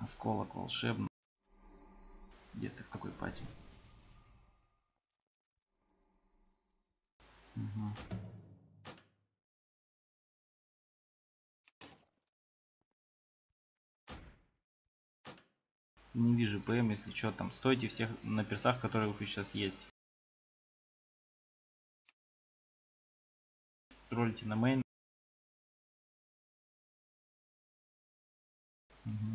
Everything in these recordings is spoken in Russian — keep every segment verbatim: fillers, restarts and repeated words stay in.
Осколок волшебный. Где ты? В какой пати? Угу. Не вижу ПМ, если что там. Стойте всех на персах, которые у сейчас есть. Ролите на мейн. Угу.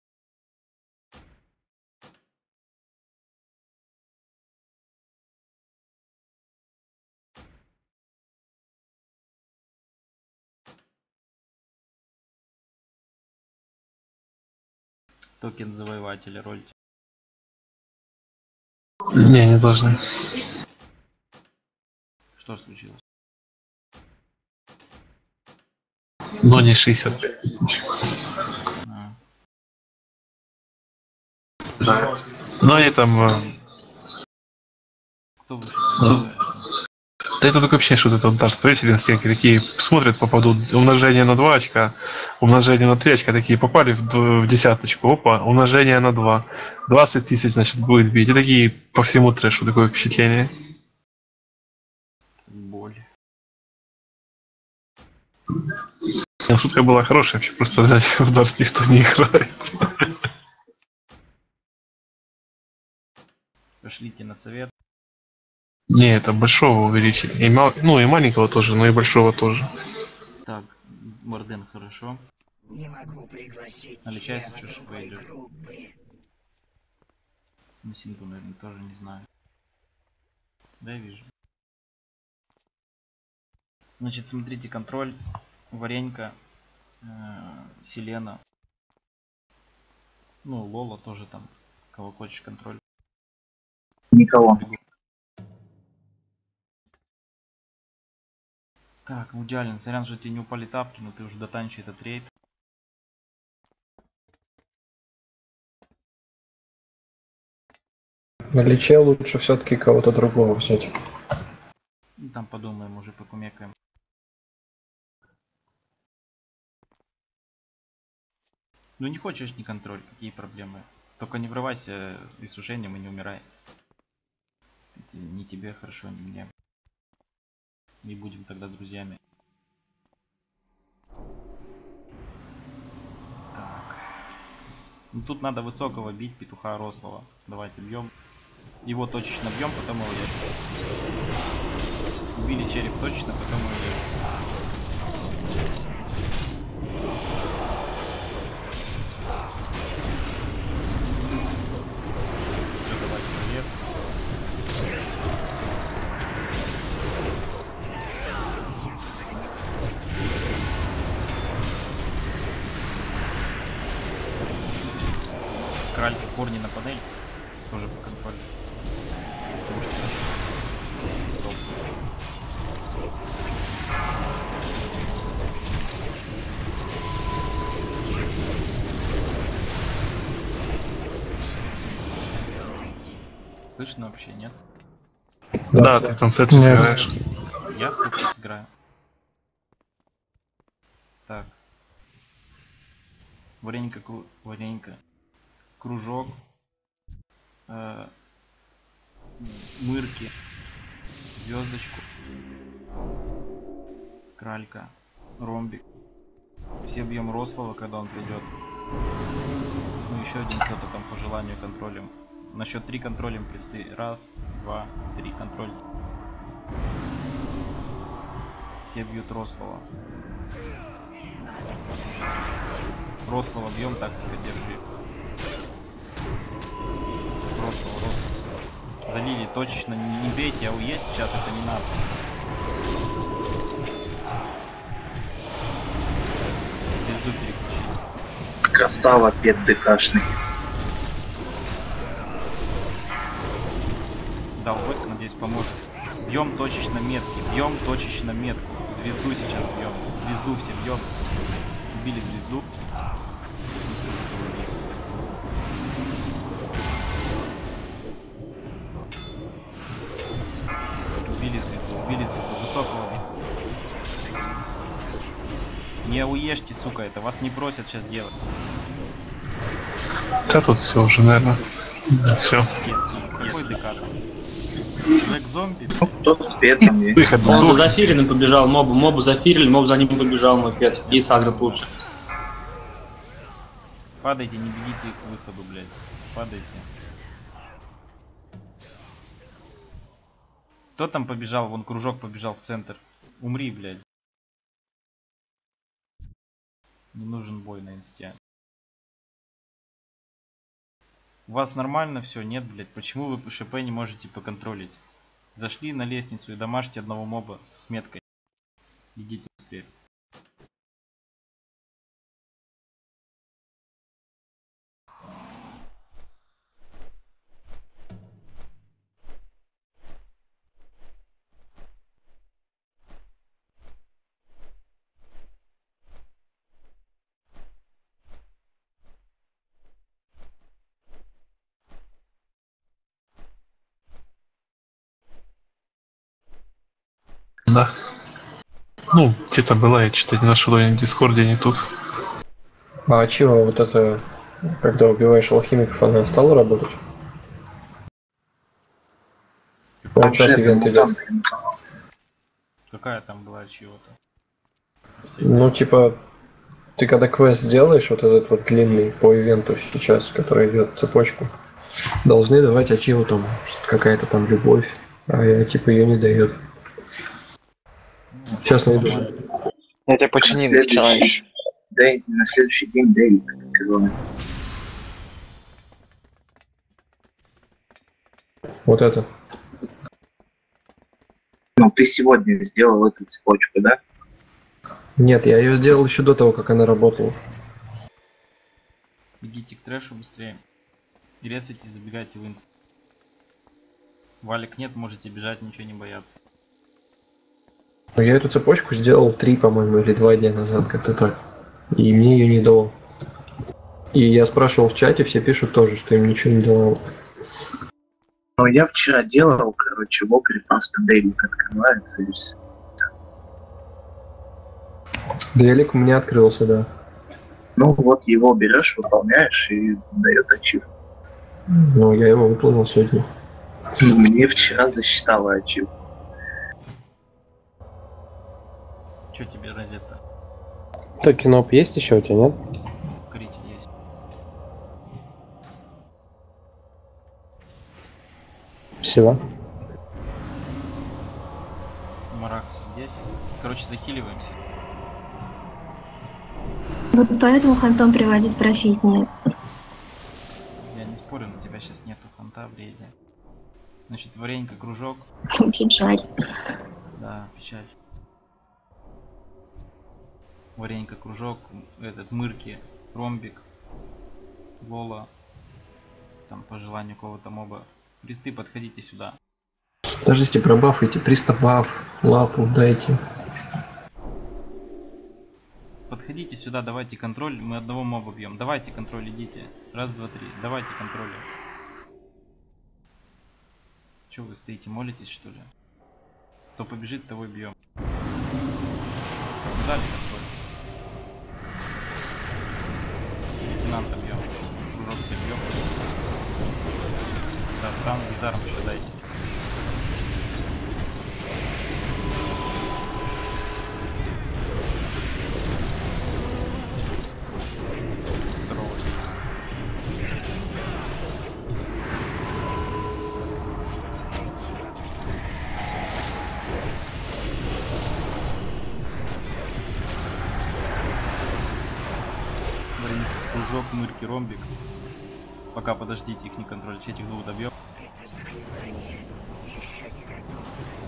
Токен завоевателя ролите. Не, не должны. Что случилось? Но не шестьдесят пять тысяч. А. Да. Но они там... Кто вышел? Ну, да это такое ощущение, что это вот даже президент стенки такие смотрят, попадут умножение на два очка, умножение на три очка, такие попали в, в десяточку, опа, умножение на два. двадцать тысяч, значит, будет бить. И такие по всему трэшу, такое впечатление. Боль. Ну, шутка была хорошая, вообще просто взять в Дарс никто не играет. Пошлите на совет. Не, это большого увеличили. И мал... Ну и маленького тоже, но и большого тоже. Так, Морден хорошо. Не могу пригласить Наличайся, члена чушь другой пойдет. группы. На Сингу, наверное, тоже не знаю. Да, я вижу. Значит, смотрите, контроль. Варенька. Э, Селена. Ну, Лола тоже там. Кого хочешь, контроль. Никого. Так, Мудиалин, сорян, что тебе не упали тапки, но ты уже дотанчи этот рейд. На лече лучше все-таки кого-то другого взять. И там подумаем, уже покумекаем. Ну не хочешь не контроль, какие проблемы? Только не врывайся иссушением и не умирай. Это ни тебе хорошо, ни мне. Не будем тогда друзьями. Так. Ну тут надо высокого бить, петуха рослого. Давайте бьем. Его точечно бьем, потом его ешь. Убили череп точечно, потом его ешь. Все, давайте привет. Кральки корни на панель. Тоже по контролю. Потому что... Стоп. Слышно вообще, нет? Да, ты там с этим сыграешь. Я в Тетрис играю. Так. Варенька, кру... Варенька. Кружок. Э... Мырки. Звездочку. Кралька. Ромбик. Все бьем рослого, когда он придет. Ну еще один кто-то там по желанию контролем. На счет три контролем кресты. Раз, два, три. Контроль. Все бьют рослого. Рослого бьем, тактика держи. Рослого, рослого. Залили точечно, не, не бейте, а уесть сейчас это не надо. Звезду переключить. Красава, пет ДКшный. Дал войск, надеюсь, поможет. Бьем точечно метки, бьем точечно метку. Звезду сейчас бьем. Звезду все бьем. Убили звезду. Убили звезду, убили звезду. Высокого бить. Не уешьте, сука, это вас не просят сейчас делать. Да тут все уже, наверное. Все. Какой ДК там? Black зомби? Ну, кто с петом есть. Выход Он за был. зафиреным побежал, мобу, мобу зафирили, моб за ним побежал, мой пет. И сагрил получается. Падайте, не бегите к выходу, блядь. Падайте. Кто там побежал? Вон кружок побежал в центр. Умри, блядь. Не нужен бой на инсте. У вас нормально все? Нет, блядь. Почему вы ШП не можете поконтролить? Зашли на лестницу и домашьте одного моба с меткой. Бегите быстрее. Да. Ну, где-то была, я что-то не нашел ее ни в Дискорде, ни тут. А чего вот это, когда убиваешь алхимиков, она стала работать? Вот Там сейчас же ивент это идет. мутант. Какая там была чего-то? Ну, типа, ты когда квест сделаешь, вот этот вот длинный по ивенту сейчас, который идет цепочку, должны давать ачиву там, что какая-то там любовь, а я типа ее не дает. Сейчас найду. Я тебя На починил следующий, день, на следующий день Дейли открывается. Вот это. Ну, ты сегодня сделал эту цепочку, да? Нет, я ее сделал еще до того, как она работала. Бегите к трэшу быстрее. И резайте, забегайте в инст. Валик нет, можете бежать, ничего не бояться. Но я эту цепочку сделал три, по-моему, или два дня назад, как-то так. И мне ее не дало. И я спрашивал в чате, все пишут тоже, что им ничего не давало. Ну, я вчера делал, короче, в Окре просто Дейлик открывается и все. Делик у меня открылся, да. Ну, вот его берешь, выполняешь и дает ачив. Но я его выполнил сегодня. Мне вчера засчитало ачив. Че тебе розетта? Токеноп есть еще у тебя, нет? Крити есть. Спасибо. Маракс здесь. Короче, захиливаемся. Вот поэтому хантом приводить профитнее. Я не спорю, но у тебя сейчас нету ханта в рейде. Значит, варенька, кружок. Очень жаль. Да, печаль. Варенька, кружок, этот, мырки, ромбик, вола. Там по желанию кого-то моба. Присты, подходите сюда. Подождите, пробафайте, пристав баф, лапу дайте. Подходите сюда, давайте контроль, мы одного моба бьем. Давайте контроль, идите. Раз, два, три. Давайте контроль. Че вы стоите, молитесь что ли? Кто побежит, того и бьем. Дали контроль. Лейтенанта бьем. Кружок все бьем. Да, стан, дизарм еще дайте. Здорово. Блин, кружок, мырки, ромбик. Пока подождите, их не контролить, этих двух добьем. Это заклинание еще не готово.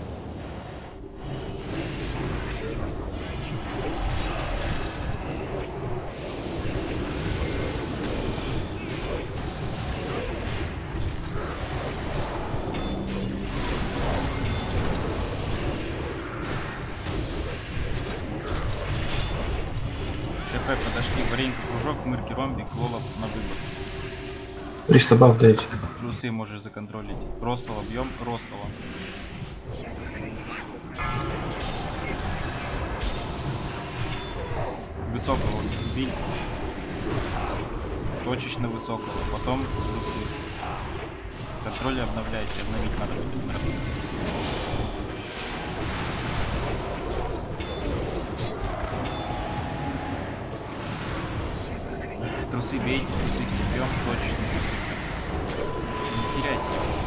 ШП подошли, варенька, кружок, мырки, ромбик, лолов на выбор. Пристав баф дайте. Плюсы можешь законтролить. Рослого бьем, рослого. Высокого убили. точечно высокого, потом трусы. Контроли обновляйте, обновить надо будет. Трусы бейте, трусы все бьем, точечно трусы. Не теряйте.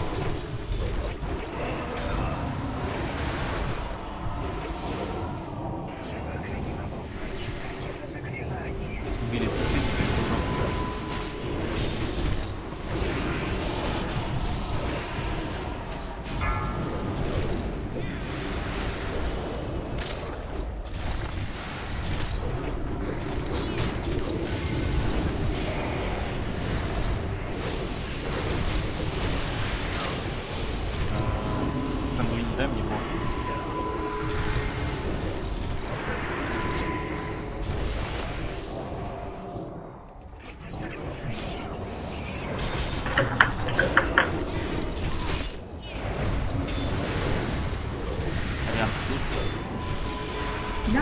Убили трусы, теперь кружок. Сангвини, дай мне бог. Ариан, тут? Да?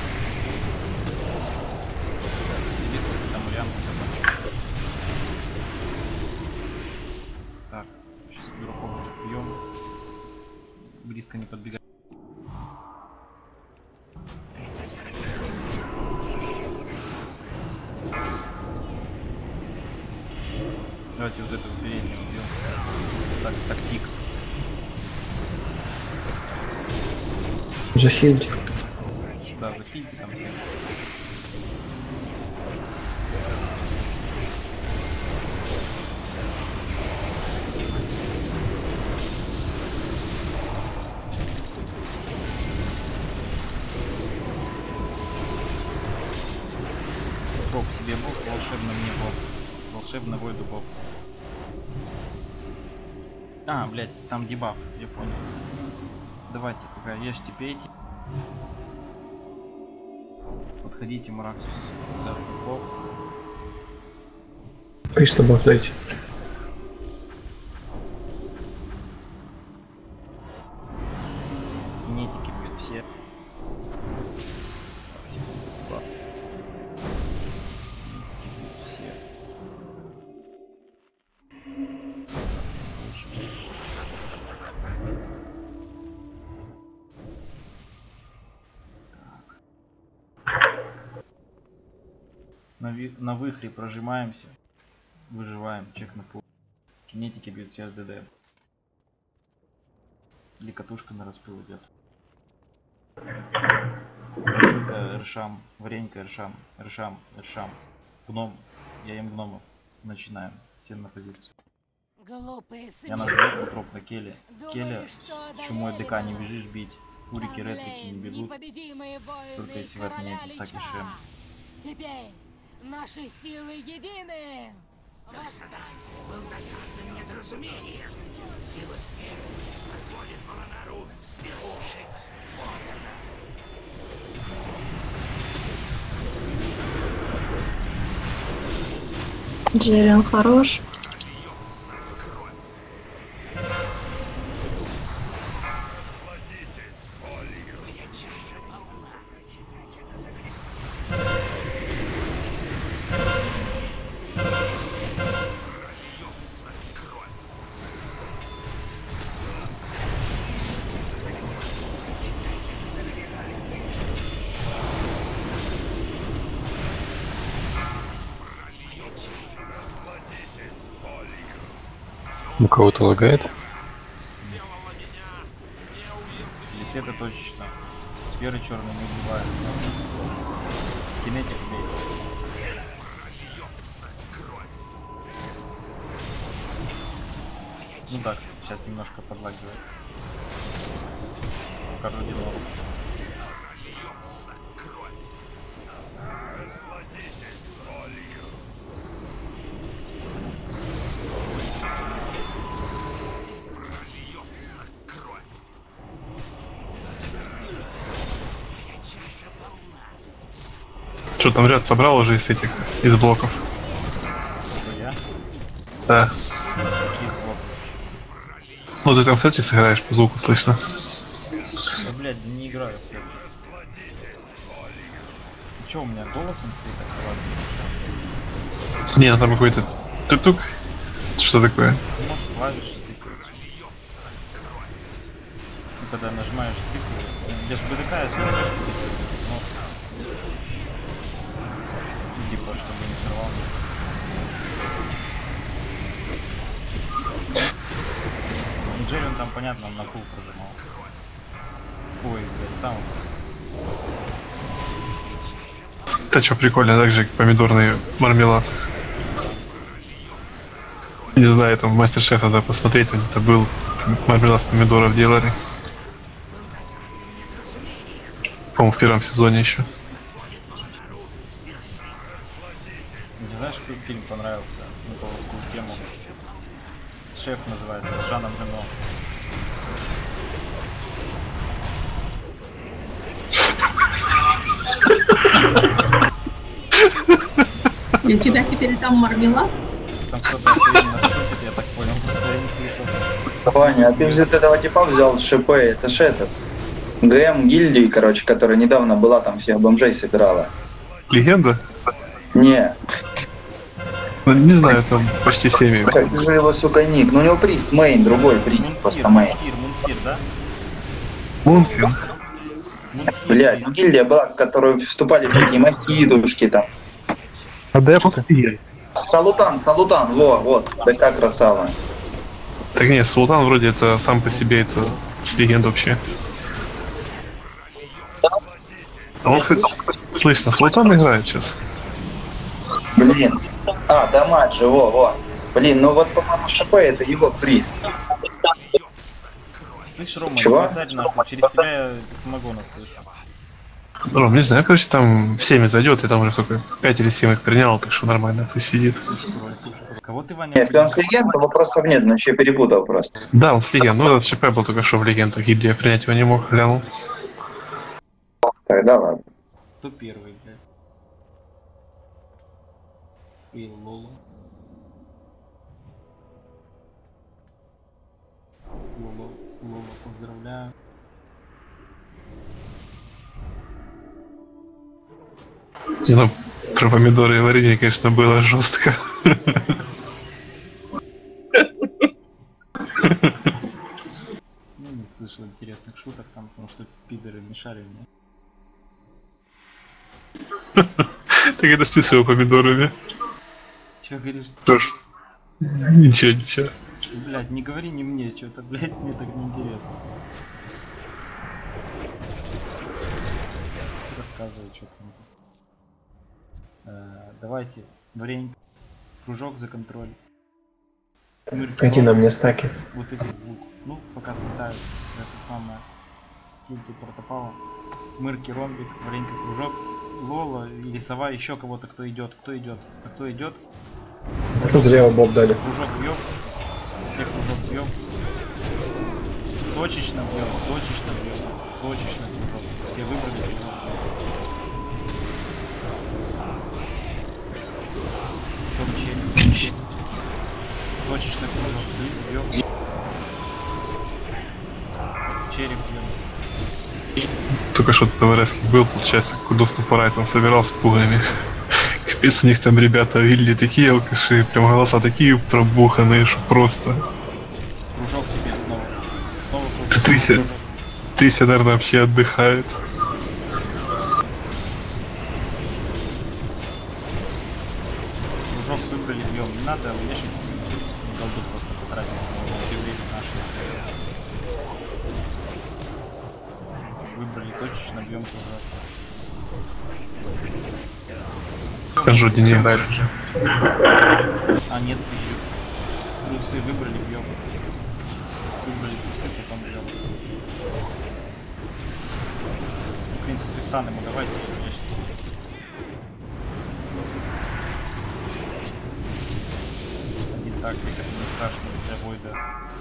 Если ты там Ариан, так, сейчас игроков бьем. Близко не подбегай. Давайте вот этого переднего убьем. Так, тактик. Захильте. Да, захильте там все. Бог себе бог, волшебно мне бог. Волшебно войду бог. А, блять, там дебаф, я понял. Давайте пока ешьте, пейте. Подходите, Мараксус, за бог. Приступов дайте. Нетики бьют все. Секунду, два. Нетики бьют все. На, ви на выхре прожимаемся, выживаем, чек на пол. Кинетики бьют все ДД. Или катушка на распыл идет. Варенька, Ршам, Варенька, Ршам, Ршам, Ршам. Гном, я им гномов. Начинаем. Всем на позицию. Я нажму троп на Келе. Келе с чумой ДК не бежишь бить. Курики, ретрики не бегут. Только если вы отменяете стаки шем. Теперь наши силы едины! Роксадан был досадным недоразумением. Сила света позволит Волонару свершить Моргана. Джеррион хорош. У кого-то лагает? Здесь это точечно. Сферы черные не убивают. Кинетик бей. Ну да, сейчас немножко подлагивает. Покажу дело. Что там ряд собрал уже из этих, из блоков? Это я? Да. Каких блоков? Ну ты там в центре сыграешь, по звуку слышно. Да блядь, да не играю в Тетрис. Ты чё, у меня голосом стоит активация? Не, ну там какой-то тук-тук. Что такое? Может, клавиши тыкать. И когда нажимаешь тыкаю, где же БДК, я все равно типа, чтобы не сорвал. Джерри он там, понятно, он на пул прожимал. Ой, блядь, там. Это что, прикольно, так же, как помидорный мармелад. Не знаю, там мастер-шеф надо посмотреть, он это был. Мармелад с помидоров делали. По-моему, в первом сезоне еще. Не знаешь, какой фильм понравился? На полоскую тему. Шеф называется, с Жаном Рено. И у тебя теперь там мармелад? Там кто-то охуенно шутит, я так понял, просто я не слышал. Ваня, а ты же этого типа взял ШП, это ж этот. ГМ гильдии, короче, которая недавно была, там всех бомжей собирала. Легенда? Не. Ну, не знаю, там почти семь. Как же его, сука, ник? Ну у него прист мейн, другой прист, просто мейн. Мунсир, Мунсир, да? Мункин. Блядь, ну гильдия была, в которую вступали всякие махидушки там. Адепт? Салутан, Салутан, во, вот, такая красава. Так нет, Султан вроде это сам по себе, это с легенд вообще. А он, кстати, слышно, Султан играет сейчас. Блин. А, Дамаджи, во, во. Блин, ну вот, по-моему, ШП это его приз. Слышь, Рома, Чего? не базарь нахуй, через тебя я самогона слышу. Ром, не знаю, короче, там в семь зайдет, я там уже сколько, пять или семь их принял, так что нормально, пусть сидит. Кого ты, Ваня? Если он с легенд, то вопросов нет, значит я перепутал просто. Да, он с легенд, ну этот ШП был только что в легендах, гильдия принять его не мог, глянул. Тогда ладно. Кто первый, блядь? И Лола. Лола, Лола, поздравляю. Не, ну, про помидоры и варенье, конечно, было жестко. Ну, не слышал интересных шуток там, потому что пидоры мешали мне. Так это ты с его помидорами. Чё говоришь? Что ж, ничего, ничего. Блядь, не говори не мне, что-то, блядь, мне так неинтересно. Рассказывай, что там. Э, давайте, варенье, кружок за контроль. Пойди на мне стаки. Вот эти двух. Ну, пока сметают. Это самое. Кильты протопала. Мырки, ромбик, варенька, кружок. Лола или сова, еще кого-то, кто идет. Кто идет? А кто идет? Что зря боб дали. Кружок бьем. Всех кружок бьем. Точечно бьем. Точечно бьем. Точечно кружок. Все выбрали кружок. Потом череп. Точечно кружок. Бьем. Череп бьем. Только что тут ТВРС был, получается, куда ступорай там собирал с пугами. Капец, у них там ребята видели такие алкаши, прям голоса такие пробуханные, что просто. Кружок теперь снова. Снова кружок. Трися, Трися, наверное, вообще отдыхает. Кружок выбрали, бьем. Не надо вешать. Голду просто потратить. Все время наши. Выбрали точечно, бьем кружок. Скажу, не играет уже. А нет, еще. Трусы выбрали, бьем. Выбрали трусы, потом бьем. В принципе, стан ему давайте, конечно. Один тактик, это не страшно для Войда.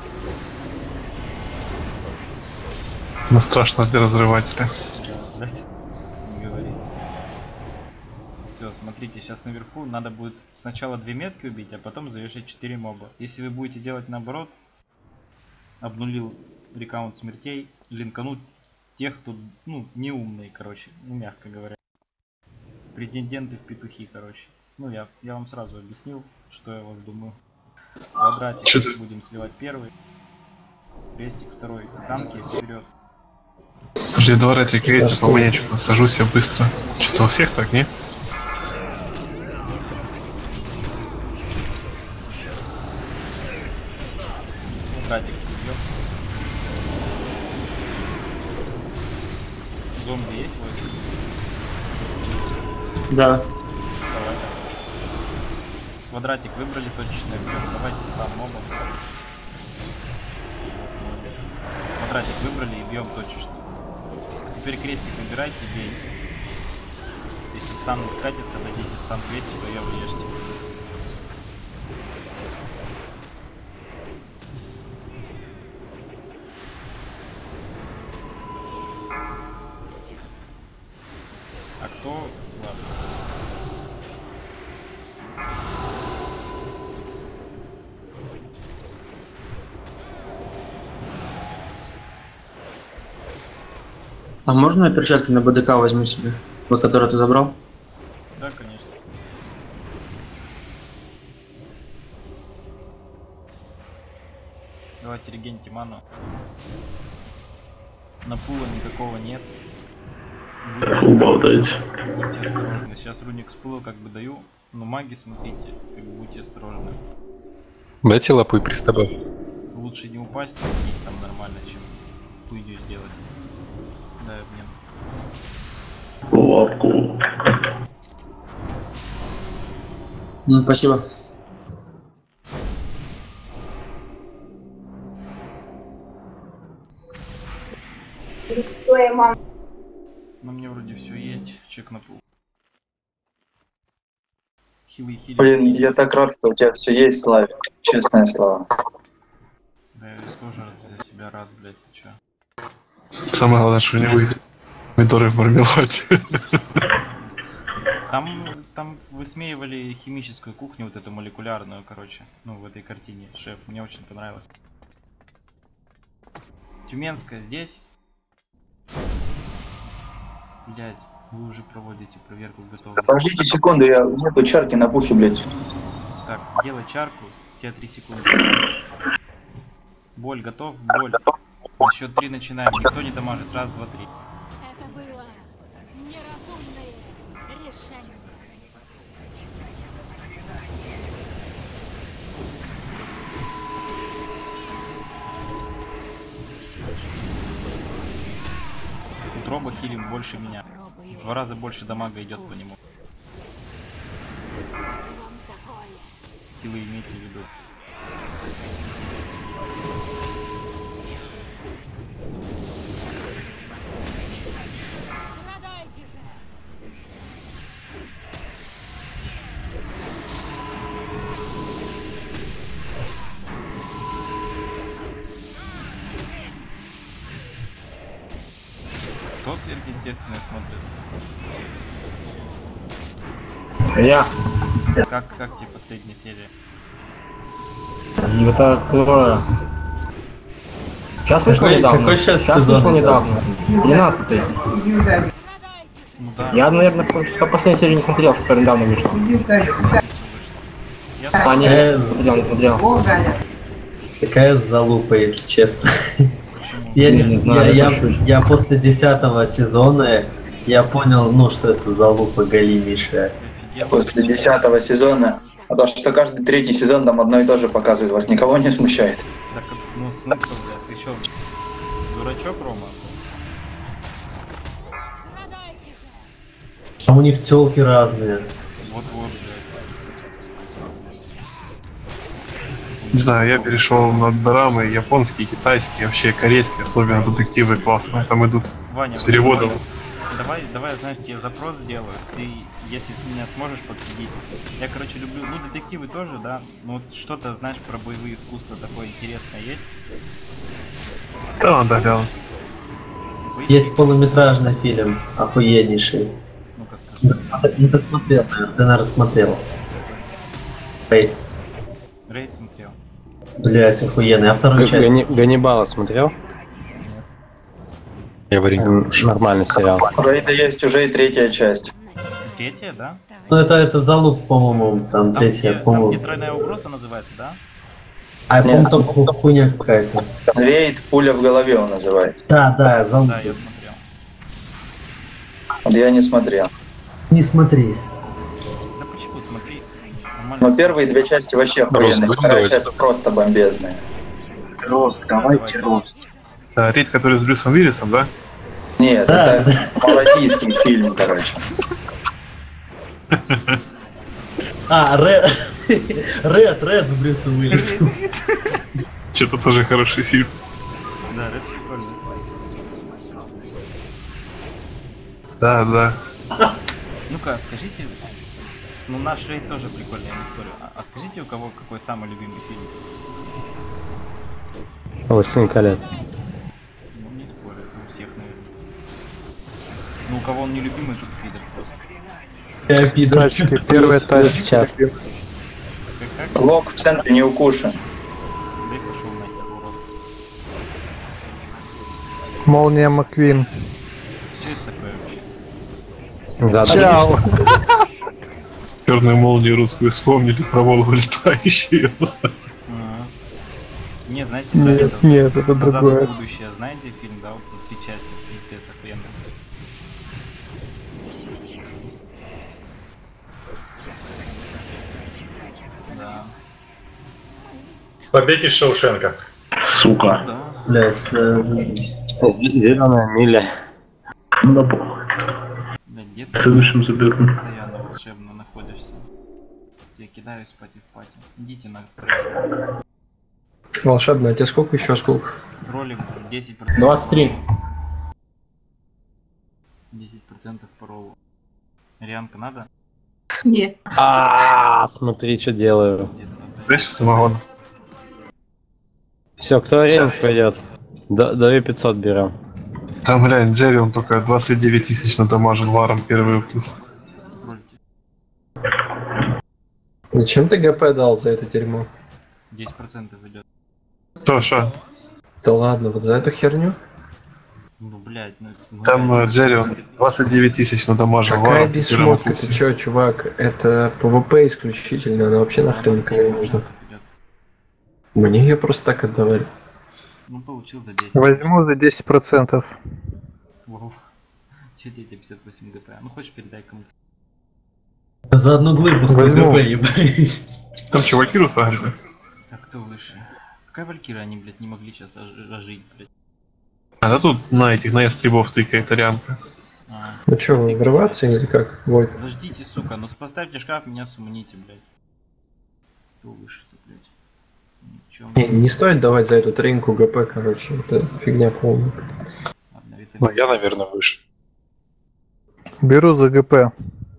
Но страшно для разрывателя. Да, блять, не говори. Все, смотрите, сейчас наверху надо будет сначала две метки убить, а потом завершить четыре моба. Если вы будете делать наоборот, обнулил рекаунт смертей, линкануть тех, кто, ну, неумные, короче, ну, мягко говоря. Претенденты в петухи, короче. Ну, я, я вам сразу объяснил, что я вас думаю. Квадратик Чё ты? будем сливать первый. Крестик второй. Танки вперед. Подожди, два ретик есть, по мне что-то сажусь я быстро. Что-то у всех так, не? Квадратик съебёт. Зомби есть войск? Да. Давай. Квадратик выбрали точечный объем. Давайте стан мобом. Молодец. Квадратик выбрали и бьем точечно. Теперь крестик выбирайте и бейте. Если стан катится, дадите стан крестику, я уешьте. А кто? Ладно. А можно я перчатки на БДК возьму себе? Вот который ты забрал? Да, конечно. Давайте регеньте ману. На пула никакого нет. Будьте осторожны. Сейчас руник с пула как бы даю. Но маги, смотрите, как бы будьте осторожны. Дайте лапы пристабав. Лучше не упасть, а убить там нормально, чем хуйню сделать. Да, обмен. Лапку. Ну, спасибо. Ну мне вроде все есть. Чек на пул. Хилы, хилы. Блин, я так рад, что у тебя все есть, Славик. Честное слово. Да, я тоже за себя рад, блядь, ты чё? Самое главное, что не выйдет. Помидоры в мармеладе. Там, там высмеивали химическую кухню, вот эту молекулярную, короче. Ну, в этой картине. Шеф, мне очень понравилось. Тюменская здесь. Блядь, вы уже проводите проверку готовности. Подождите секунду, я нету чарки на пухе, блядь. Так, делай чарку, у тебя три секунды. Боль готов? Боль. На счет три начинаем. Никто не дамажит. Раз, два, три. Это было неразумное решение. Утроба хилим больше меня. В два раза больше дамага идет по нему. Хилы имейте в виду. Страдайте же! Кто сверхъестественное смотрит? Я. Как, как тебе последняя серия? Это кто? Сейчас вышло недавно. Какой сейчас сейчас сезон? вышло недавно. двенадцатый. Ну да. Я, наверное, по последней серии не смотрел, что недавно вышло. Я А, не, Э, не смотрел, не смотрел. Какая залупа, если честно. Почему? Я, не, Не с- знаю, я, я я, пошучу. я после десятого сезона я понял, ну, что это залупа галимейшая. Офигенно. После десятого сезона. А то, что каждый третий сезон там одно и то же показывает, вас никого не смущает. Так, ну смысл, блядь, ты чё? Дурачок, Рома? Страдайте же! А у них тёлки разные. Вот-вот, блядь. Не знаю, я перешел на дорамы, японские, китайские, вообще корейские, особенно детективы классные, там идут Ваня, с переводом. Ваня, давай, давай, знаешь, тебе запрос сделаю. Ты, если с меня сможешь подсидеть. Я, короче, люблю, ну, детективы тоже, да. Ну, вот что-то, знаешь, про боевые искусства такое интересное есть? Да, надо глянуть. Поищи. Есть полнометражный фильм, охуеннейший. Ну-ка скажи. Ну, ты- ну, ты смотрел, наверное, ты, наверное, смотрел. Эй, Рейд смотрел. блядь, охуенный. А вторую часть? Гани- Ганнибала смотрел? Я говорю, нормальный сериал. У Рейда есть уже и третья часть. Начинай. Третья, да? Ну это, это залуп, по-моему, там, Там, третья, где, там, по-моему. где тройная угроза называется, да? А я помню, там ху- хуйня какая-то. Конвейт, пуля в голове он называется. Да, да, залуп. Да, я смотрел. Вот я не смотрел. Не смотри. Да почему, смотри. Нормально. Но первые две части вообще охуенные, будем вторая давать? часть просто бомбезная. Рост, давайте рост. А, рейд, который с Брюсом Уиллисом, да? Нет, Да. это малазийский фильм, короче. А, Ред, Ред, Ред с Брюсом Уиллисом. Что-то тоже хороший фильм. Да, это прикольно. Да, да. Ну-ка, скажите, ну наш рейд тоже прикольный, я не спорю. А, а скажите, у кого какой самый любимый фильм? «Властелин колец». Ну не спорю, у всех, наверное. Ну у кого он не любимый, тут пидор просто. Я пидор. Тачки, первая тачка. Как, как? Лок в центре не укушен. Да и пошел нахер, урод. Молния Маквин. Что это такое вообще? Задал. Черную молнию русскую вспомнили, про Волгу летающую. Ага. Не, знаете, нравится. Нет, нет, это «Назад другое. в будущее», знаете фильм, да? Вот тут три части, пиздец, охуенно. Да. Побег из Шоушенка. Сука. Да. Блядь, да, жизнь. Зеленая миля. Ну да похуй. Да, где ты Следующим заберу. постоянно волшебно находишься? Я кидаюсь пати в пати. Идите на крышу. Волшебно, а тебе сколько еще сколько? Ролик десять процентов. двадцать три. десять процентов по роллу. Рианка надо? Нет. А, смотри, что делаю. Знаешь, самогон. Все, кто рейн пойдет? Дави пятьсот берем. Там, глянь, Джерри, он только двадцать девять тысяч надамажил варом первый выпуск. Зачем ты ГП дал за это дерьмо? десять процентов идет. Что, что? Да ладно, вот за эту херню? Ну, блядь, ну это... ну, Там э, Джерри, он двадцать девять тысяч надамажил Какая варом. бесшмотка, ты чё, чувак? Это ПВП исключительно, она вообще нахрен никому не нужна. Мне ее просто так отдавали. Ну, получил за десять. Возьму за десять процентов. Вау. Че тебе пятьдесят восемь ГП? Ну, хочешь, передай кому-то. За одну глыбу сто Возьму. ГП, ебать. Там что, Валькиру сагрили? Так, кто выше? Какая Валькира они, блядь, не могли сейчас ож- ожить, блядь? А да тут на этих, на эстрибов тыкает Арианка. А. Ну чё, врываться или как? Войт? Подождите, сука, ну поставьте шкаф, меня сумните, блядь. Кто выше-то, блядь? Ничего. Не, не стоит давать за эту треньку ГП, короче, это фигня полная. Ладно, Виталий. Ну, я, наверное, выше. Беру за ГП.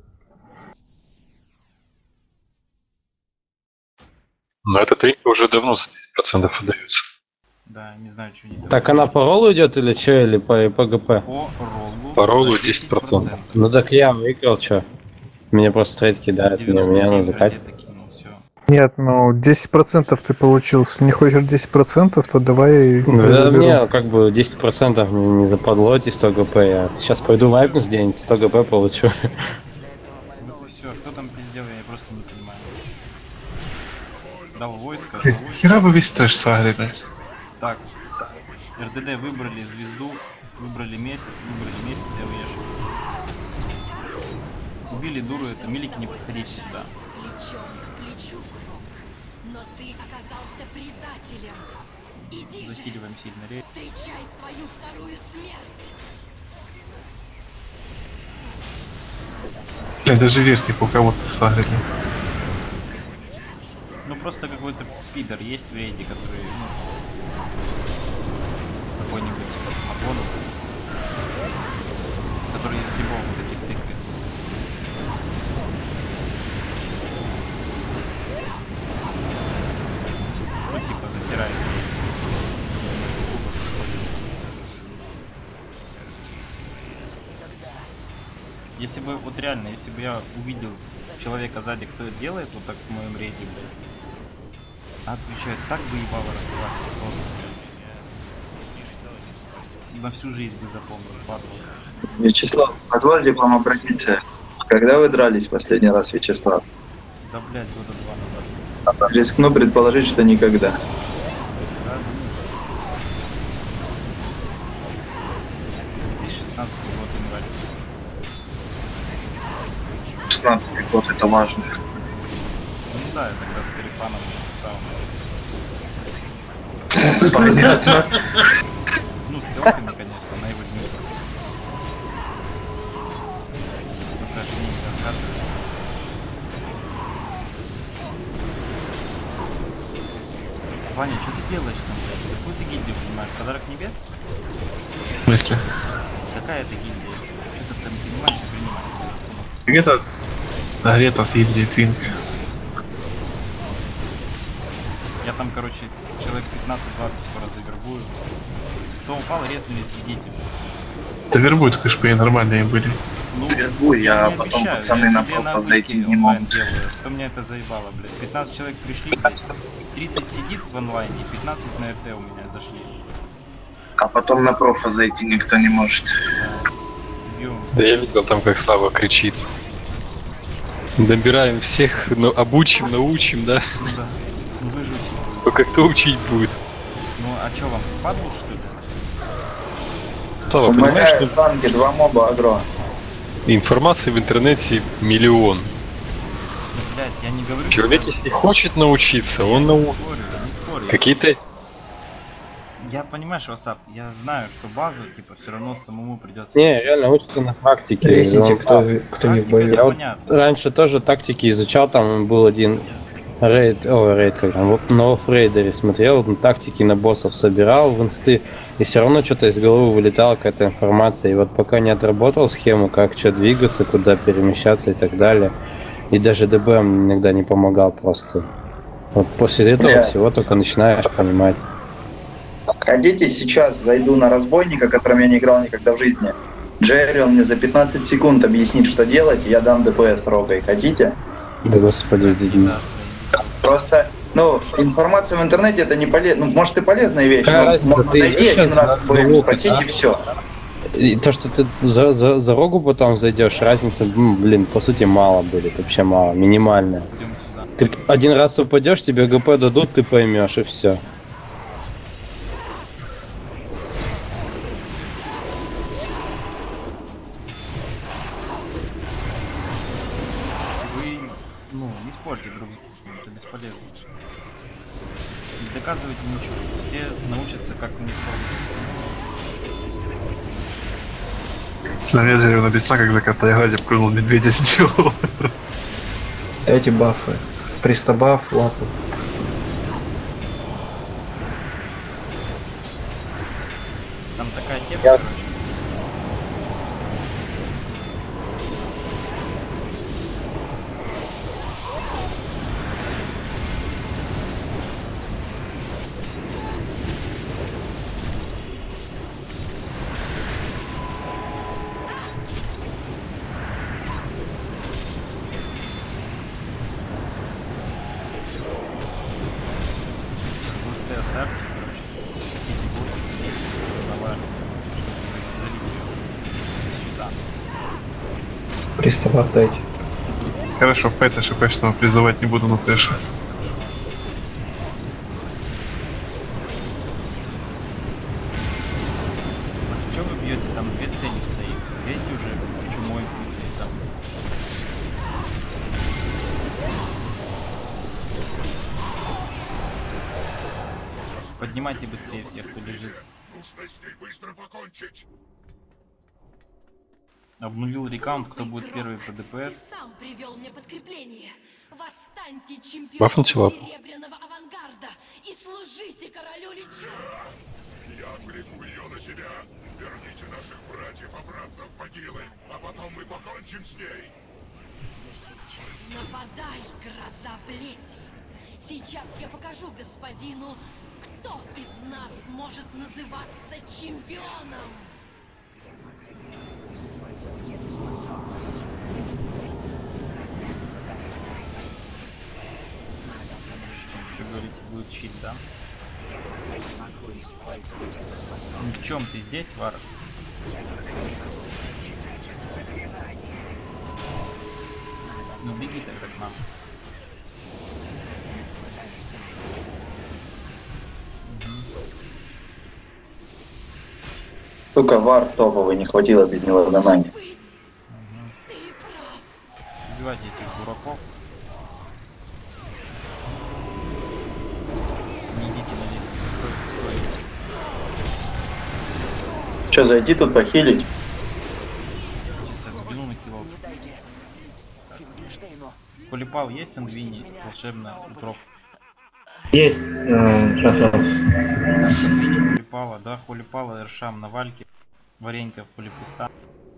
Но эта тренька уже давно за десять процентов отдается. Да, не знаю, что не Так она по роллу идет или что, или по, по ГП? По роллу. По роллу за десять процентов. Ну так я выиграл, что? Мне просто трейд кидает, мне, меня на закат. Нет, ну десять процентов ты получился. Не хочешь десять процентов, то давай... Да мне как бы десять процентов не, не западло эти сто ГП. Я сейчас пойду лайкнусь где-нибудь, сто ГП получу. Вот и все, кто там пиздел, я просто не понимаю. Дал войско, Блин, дал войско. хера вы весь трэш сагрили. Так, РДД выбрали звезду, выбрали месяц, выбрали месяц, я уезжаю. Убили дуру, это милики, не подходите сюда. Плечом к плечу, Крок. Но ты оказался предателем. Иди же, Закидываем сильно рейд. встречай свою вторую смерть. Блин, даже верхний по кого-то сагрили. Ну просто какой-то пидор есть в рейде, который, ну, какой-нибудь типа самогон, который из грибов вот таких тыкает. Ну типа засирает. Если бы, вот реально, если бы я увидел человека сзади, кто это делает, вот так в моем рейде, блядь, отвечает, так бы ебало расклассно просто, блядь. На всю жизнь бы запомнил, падал. Вячеслав, позвольте к вам обратиться. Когда вы дрались последний раз, Вячеслав? Да, блядь, года два назад. Рискну предположить, что никогда. две тысячи шестнадцатый год, январь. шестнадцатый год, это важно. Ну да, я тогда с Карифаном писал. Понятно. Ну, с телками, конечно, на его дню. Ну, даже не рассказываю. Ваня, что ты делаешь там, блядь? Какую ты гильдию понимаешь? Подарок небес? В смысле? Какая это гильдия? Что ты там понимаешь и принимаешь? Где-то... Да, где-то с гильдией Твинк. Я там, короче, человек пятнадцать-двадцать скоро завербую. Кто упал, резнулись, идите. Да вербуют, конечно, нормальные были. Ну, вербую, я потом обещаю, пацаны я на себе профа обычке зайти не онлайн могут. делаю. Что меня это заебало, блядь. пятнадцать человек пришли, блядь. тридцать сидит в онлайне, пятнадцать на эр тэ у меня зашли. А потом на профа зайти никто не может. Бью. Да я видел там, как Слава кричит. Добираем всех, но обучим, научим, да? Ну да. Ну выжить. Только кто учить будет? Ну а чё вам, падлу что ли? Слава, понимаешь, Умоляю, что танки, два моба агро. информации в интернете миллион. Ну, блядь, я не говорю... Человек, что... если хочет научиться, он научится. Не спорю. Какие-то... Я, понимаешь, Васап, я знаю, что базу, типа, все равно самому придется... Не, реально учится на практике. Рейсите, Он- кто, кто не в бою. Я вот понятно. раньше тоже тактики изучал, там был один рейд, о, рейд, как там, вот на оффрейдере смотрел, на тактики на боссов собирал в инсты, и все равно что-то из головы вылетала какая-то информация, и вот пока не отработал схему, как что двигаться, куда перемещаться и так далее, и даже ДБ мне иногда не помогал просто. Вот после этого Бля. всего только начинаешь понимать. Хотите, сейчас зайду на разбойника, которым я не играл никогда в жизни. Джерри, он мне за пятнадцать секунд объяснит, что делать, и я дам ДПС рогой. Хотите? Да господи, да. Просто, ну, информация в интернете это не полезно. Ну, может и полезная вещь, Какая но разница, можно ты зайти идёшь один раз на в бою опыт, спросить а? и все. И то, что ты за, за, за рогу потом зайдешь, разница, м, блин, по сути мало будет, вообще мало, минимальная. Ты один раз упадешь, тебе ГП дадут, ты поймешь и все. Вы, ну, не спорьте друг с другом, это бесполезно. Не доказывайте ничего, все научатся, как у них получится. На Медведеве написано, как за Катаяграде плюнул медведя сделал. Эти бафы. Пристабаф, лапу. Там такая тема, Я- короче. Бусты оставьте, короче. Хотите бусты, давай. Залить ее из щита. Пристабаф дайте. Хорошо, Пэта ШПшного призывать не буду на трэше. Вот что вы бьете, там две цели стоит. Бейте уже чумой и там. Поднимайте быстрее всех, кто лежит. Нужно с ней быстро покончить. Обнулил рекаунт, кто будет первый по Ты ДПС. сам привел мне подкрепление. Восстаньте, чемпион Бафните лапу. серебряного авангарда, и служите королю Личу. Я отвлеку ее на себя. Верните наших братьев обратно в могилы, а потом мы покончим с ней. Нападай, гроза плети. Сейчас я покажу господину, кто из нас может называться чемпионом. Что говорите, будет щит, да? Ну, в чем ты здесь, Вар? заеби тогда к нам. Сука, вар топовый, не хватило без него до нами. Убивайте этих дураков. Не идите на лестницу. Стой, стой. Че, зайти тут похилить? Сейчас я взгляну на килл. Полипал есть сангвини? Волшебная утров. Есть. Э, сейчас я... Сангвини полипала, да, полипала, Эршам на вальке. Варенька в полиприста.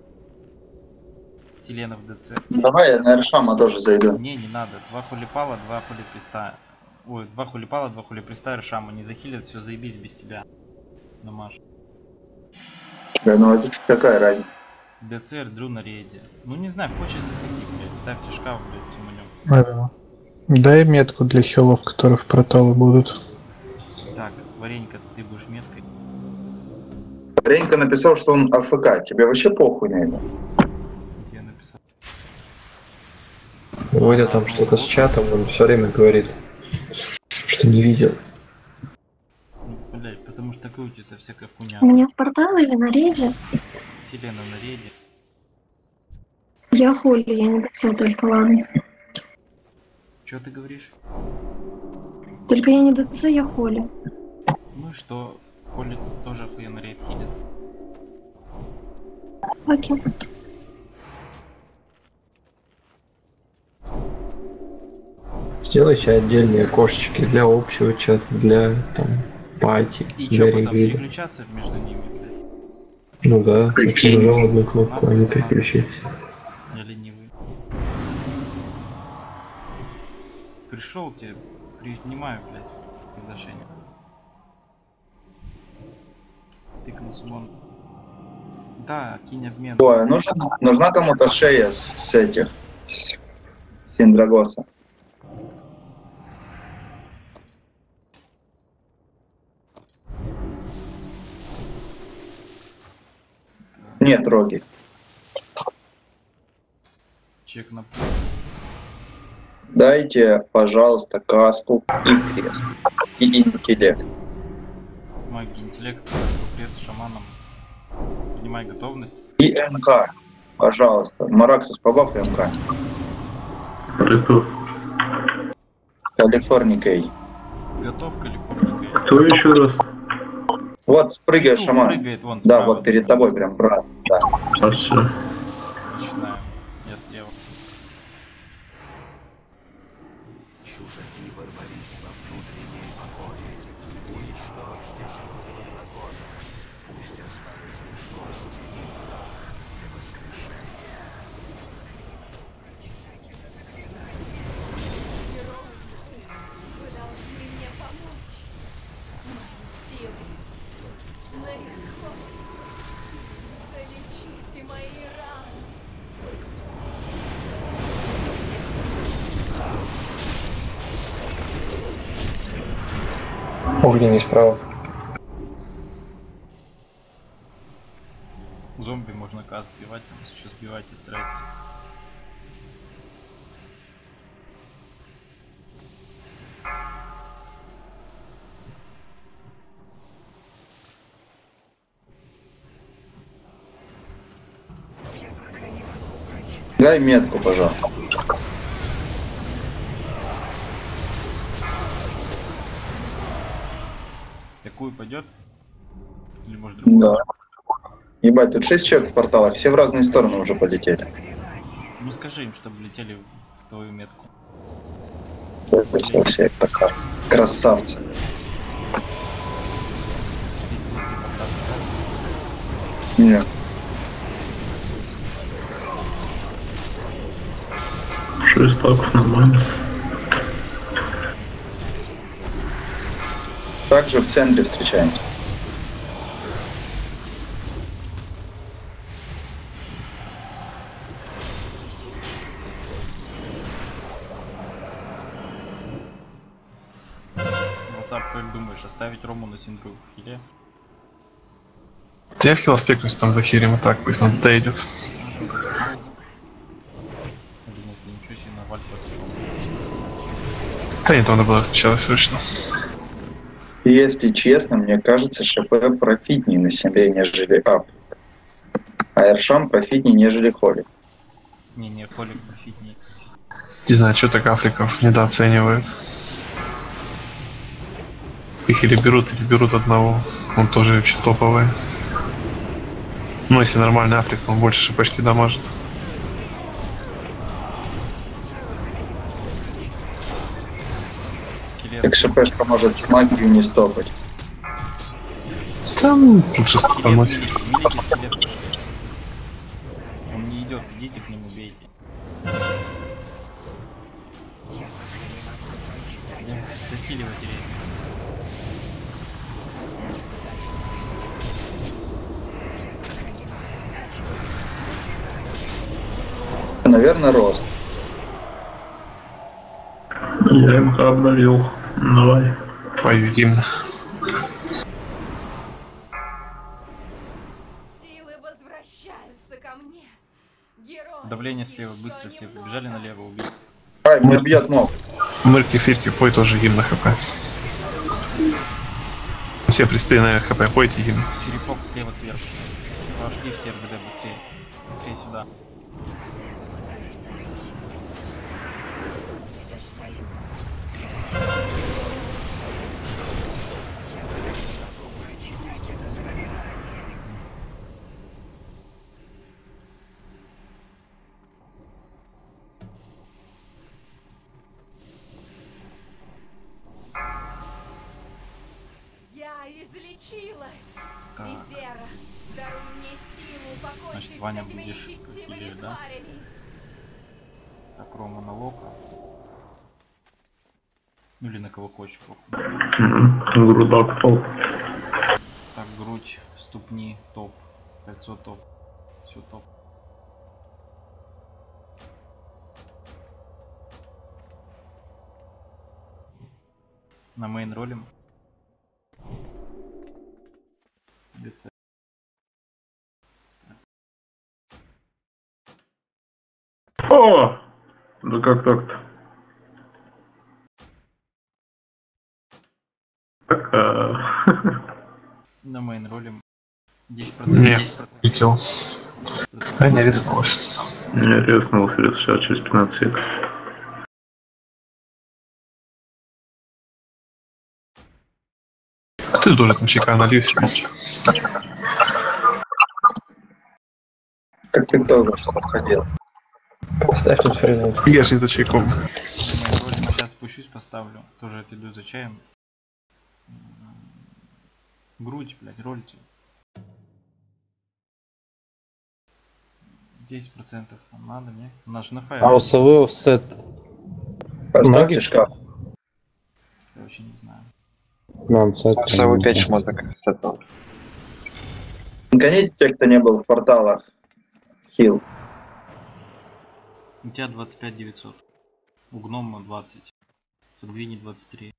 Селена в ДЦ. Давай я на Эршама тоже зайду. Не, не надо. Два хулипала, два хулиприста. Ой, два хулипала, два хулиприста, Эршама. Не захилят, все, заебись без тебя. Намаж. Да ну а какая разница? ДЦ, Эрдру на рейде. Ну не знаю, хочешь заходи, блядь. Ставьте шкаф, блядь, суманем. Правильно. Дай метку для хилов, которые в проталы будут. Так, Варенька, ты будешь меткой. Ренька написал, что он АФК. Тебе вообще похуй на это? Я написал. Водя там что-то с чатом, он все время говорит, что не видел. Ну, блядь, потому что крутится всякая хуйня. У меня в порталы или на рейде? Селена на рейде. Я хули, я не ДЦ, только ладно. Чё ты говоришь? Только я не ДЦ, я холи. Ну и что? Холи тоже охуенно рейд хилит. Окей. Сделай себе отдельные окошечки для общего чата, для там пати, И для чё, потом ревида. переключаться между ними, блядь? Ну да, ты нажал одну кнопку, а не переключить. Я ленивый. Пришел к тебе, принимаю, блядь, приглашение. Тыкнул сумон. Да, кинь обмен. Ой, нужна, нужна кому-то шея с, с этих, с Синдрагоса. Нет, роги. Чек на... Дайте, пожалуйста, каску и крест. И интеллект. Магия, интеллект, крест с шаманом. Принимай готовность. И МК, пожалуйста. Мараксус, побав МК. Калифорникей. Готов, Калифорникей? Кто еще раз? Вот, спрыгай, Ну, шаман. прыгает вон Да, справа. вот перед тобой прям, брат. Да. Начинаем. Я слева. Чужаки ворвались во внутренние покои. Уничтожьте силу дракона. Пусть останутся лишь кости и прах для воскрешения. Вы должны мне помочь. Мои силы на исходе. Залечите мои раны. Огненный справа. Зомби можно каз сбивать, там сейчас сбивайте, старайтесь. Дай метку, пожалуйста. Такую пойдет? Или может другую? Да. Ебать, тут шесть человек в порталах, все в разные стороны уже полетели. Ну скажи им, чтобы летели в твою метку. Все, все красав... красавцы. Спиздили все порталы, Нет. Шесть стаков нормально. Также в центре встречаемся. Васап, как думаешь, оставить Рому на синдру в хиле? Я в хилоспекнусь там за хирем и так, пусть он дойдет. Думал, ты ничего себе на вальп Да нет, надо было отмечалось срочно. Если честно, мне кажется, ШП профитнее на себе, нежели ап. А Эршам профитнее, нежели Холик. Не, не, Холик профитнее. Не знаю, что так африков недооценивают. Их или берут, или берут одного. Он тоже вообще топовый. Ну, если нормальный африк, он больше шипешки дамажит. Так ШПшка может с магию не стопать. Там лучше стопануть. Он не идет, идите к нему, бейте. Захиливайте рейд. Наверное, рост. Я МХ обновил. Давай. Пою гимн. Силы возвращаются ко мне. Герой. Давление слева, быстро все побежали налево, убили. Ай, меня бьет моб. Мырки, фирки, пой тоже гимн на хп. Все присты на хп, пойте гимн. Черепок слева сверху. Пошли все РГД быстрее. Быстрее сюда. Я излечилась. Так. Мизера, даруй мне силу покончить Значит, Ваня, с этими будешь нечестивыми или, да? тварями. Так, Рома на лока. Ну или на кого хочешь, похуй. Грудак пол. Так, грудь, ступни, топ. Кольцо, топ. Все топ. На мейн ролим. ДЦ. О! Да как так-то? Так, а... На мейн ролим. десять процентов. Не, десять процентов. летел. А не риснулось. Не реснулся сейчас через пятнадцать секунд. А ты доля там чека налью себе. Так ты тоже что обходил. Поставь тут фрилот. Я же не за чайком. Сейчас спущусь, поставлю. Тоже иду за чаем. Грудь, блядь, рольте. десять процентов нам надо, не? Наш на файл. А у совы офсет. Поставьте шкаф. Я вообще не знаю. Нонсет. Совы пять шмоток. Гоните те, кто не был в порталах. Хил. У тебя двадцать пять девятьсот. У гнома двадцать. Садвини двадцать три.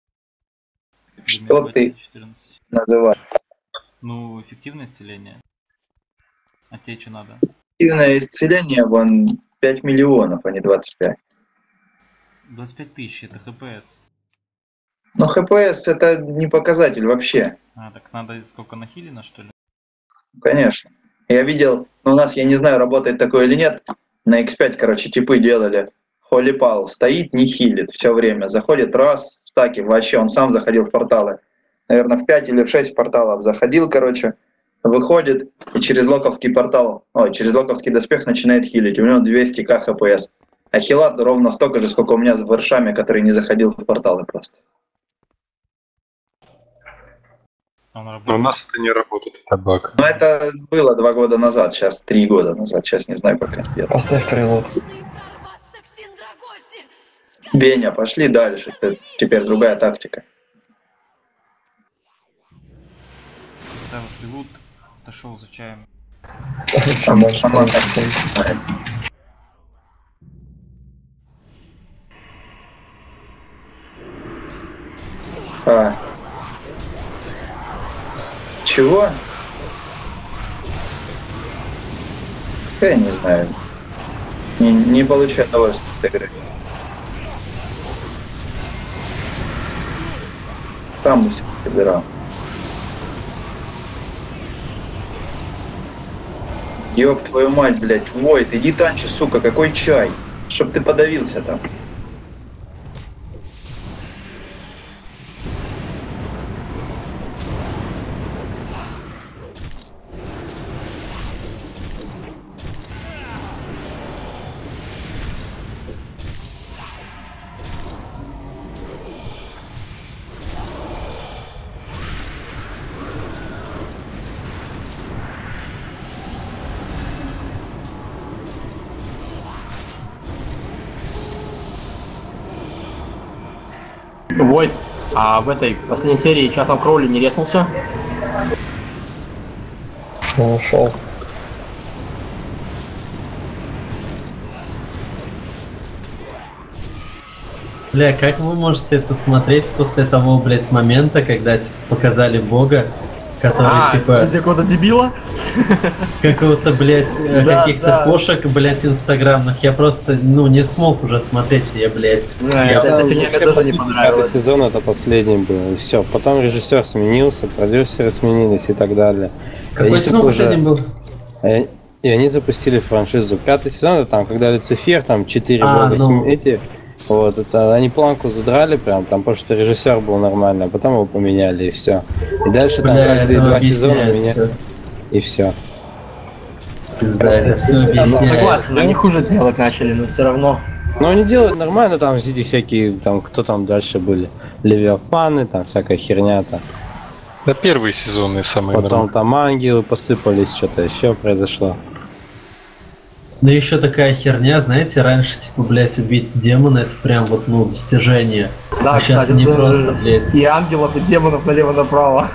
Что ты четырнадцать. называешь? Ну, эффективное исцеление. А тебе что надо? Эффективное исцеление, вон пять миллионов, а не двадцать пять. двадцать пять тысяч, это ХПС. Но ХПС это не показатель вообще. А, так надо сколько нахилено, что ли? Конечно. Я видел, но у нас, я не знаю, работает такое или нет, на икс пять, короче, типы делали. Холипал стоит, не хилит все время. Заходит раз, стаки, вообще он сам заходил в порталы. Наверное, в пять или в шесть порталов заходил, короче, выходит и через локовский портал, ой, через локовский доспех начинает хилить. У него двести ка хпс. А хилат ровно столько же, сколько у меня с вершами, который не заходил в порталы просто. Но у нас это не работает, это баг. Но это было два года назад, сейчас три года назад, сейчас не знаю пока. Поставь фрилот. Беня, пошли дальше, это теперь другая тактика. Поставил пилот, отошел за чаем. Шаман, шаман. А. Чего? Я не знаю. Не, не получаю удовольствия от игры. Сам собирал. Ёб твою мать, блядь, Войт, иди танчи, сука, какой чай? Чтоб ты подавился там. Войт, а в этой последней серии часом Кроули не резнулся? Он ушел. Бля, как вы можете это смотреть после того, блядь, момента, когда типа, показали бога, который а, типа... какого-то дебила? Какого-то, блядь, да, каких-то да. кошек, блядь, инстаграмных. Я просто, ну, не смог уже смотреть, я, блядь. Да, я... это, это мне тоже не понравилось. Пятый сезон это последний был, и все. Потом режиссер сменился, продюсеры сменились и так далее. Какой сезон последний был? И они запустили франшизу. Пятый сезон это там, когда Люцифер, там четыре а, бога, ну... эти. Вот, это они планку задрали прям, там потому что режиссер был нормальный, а потом его поменяли и все. И дальше там Бля, каждые два сезона меняют. И все. Пизда, это все объясняет. Согласен, они хуже делать начали, но все равно. Но они делают нормально, там эти всякие, там кто там дальше были, Левиафаны, там всякая херня там. Да первые сезоны самые Потом нормальные. там ангелы посыпались, что-то еще произошло. Ну еще такая херня, знаете, раньше, типа, блядь, убить демона, это прям вот, ну, достижение. Да, а сейчас кстати, не даже просто, блядь. И ангелов, и демонов налево-направо.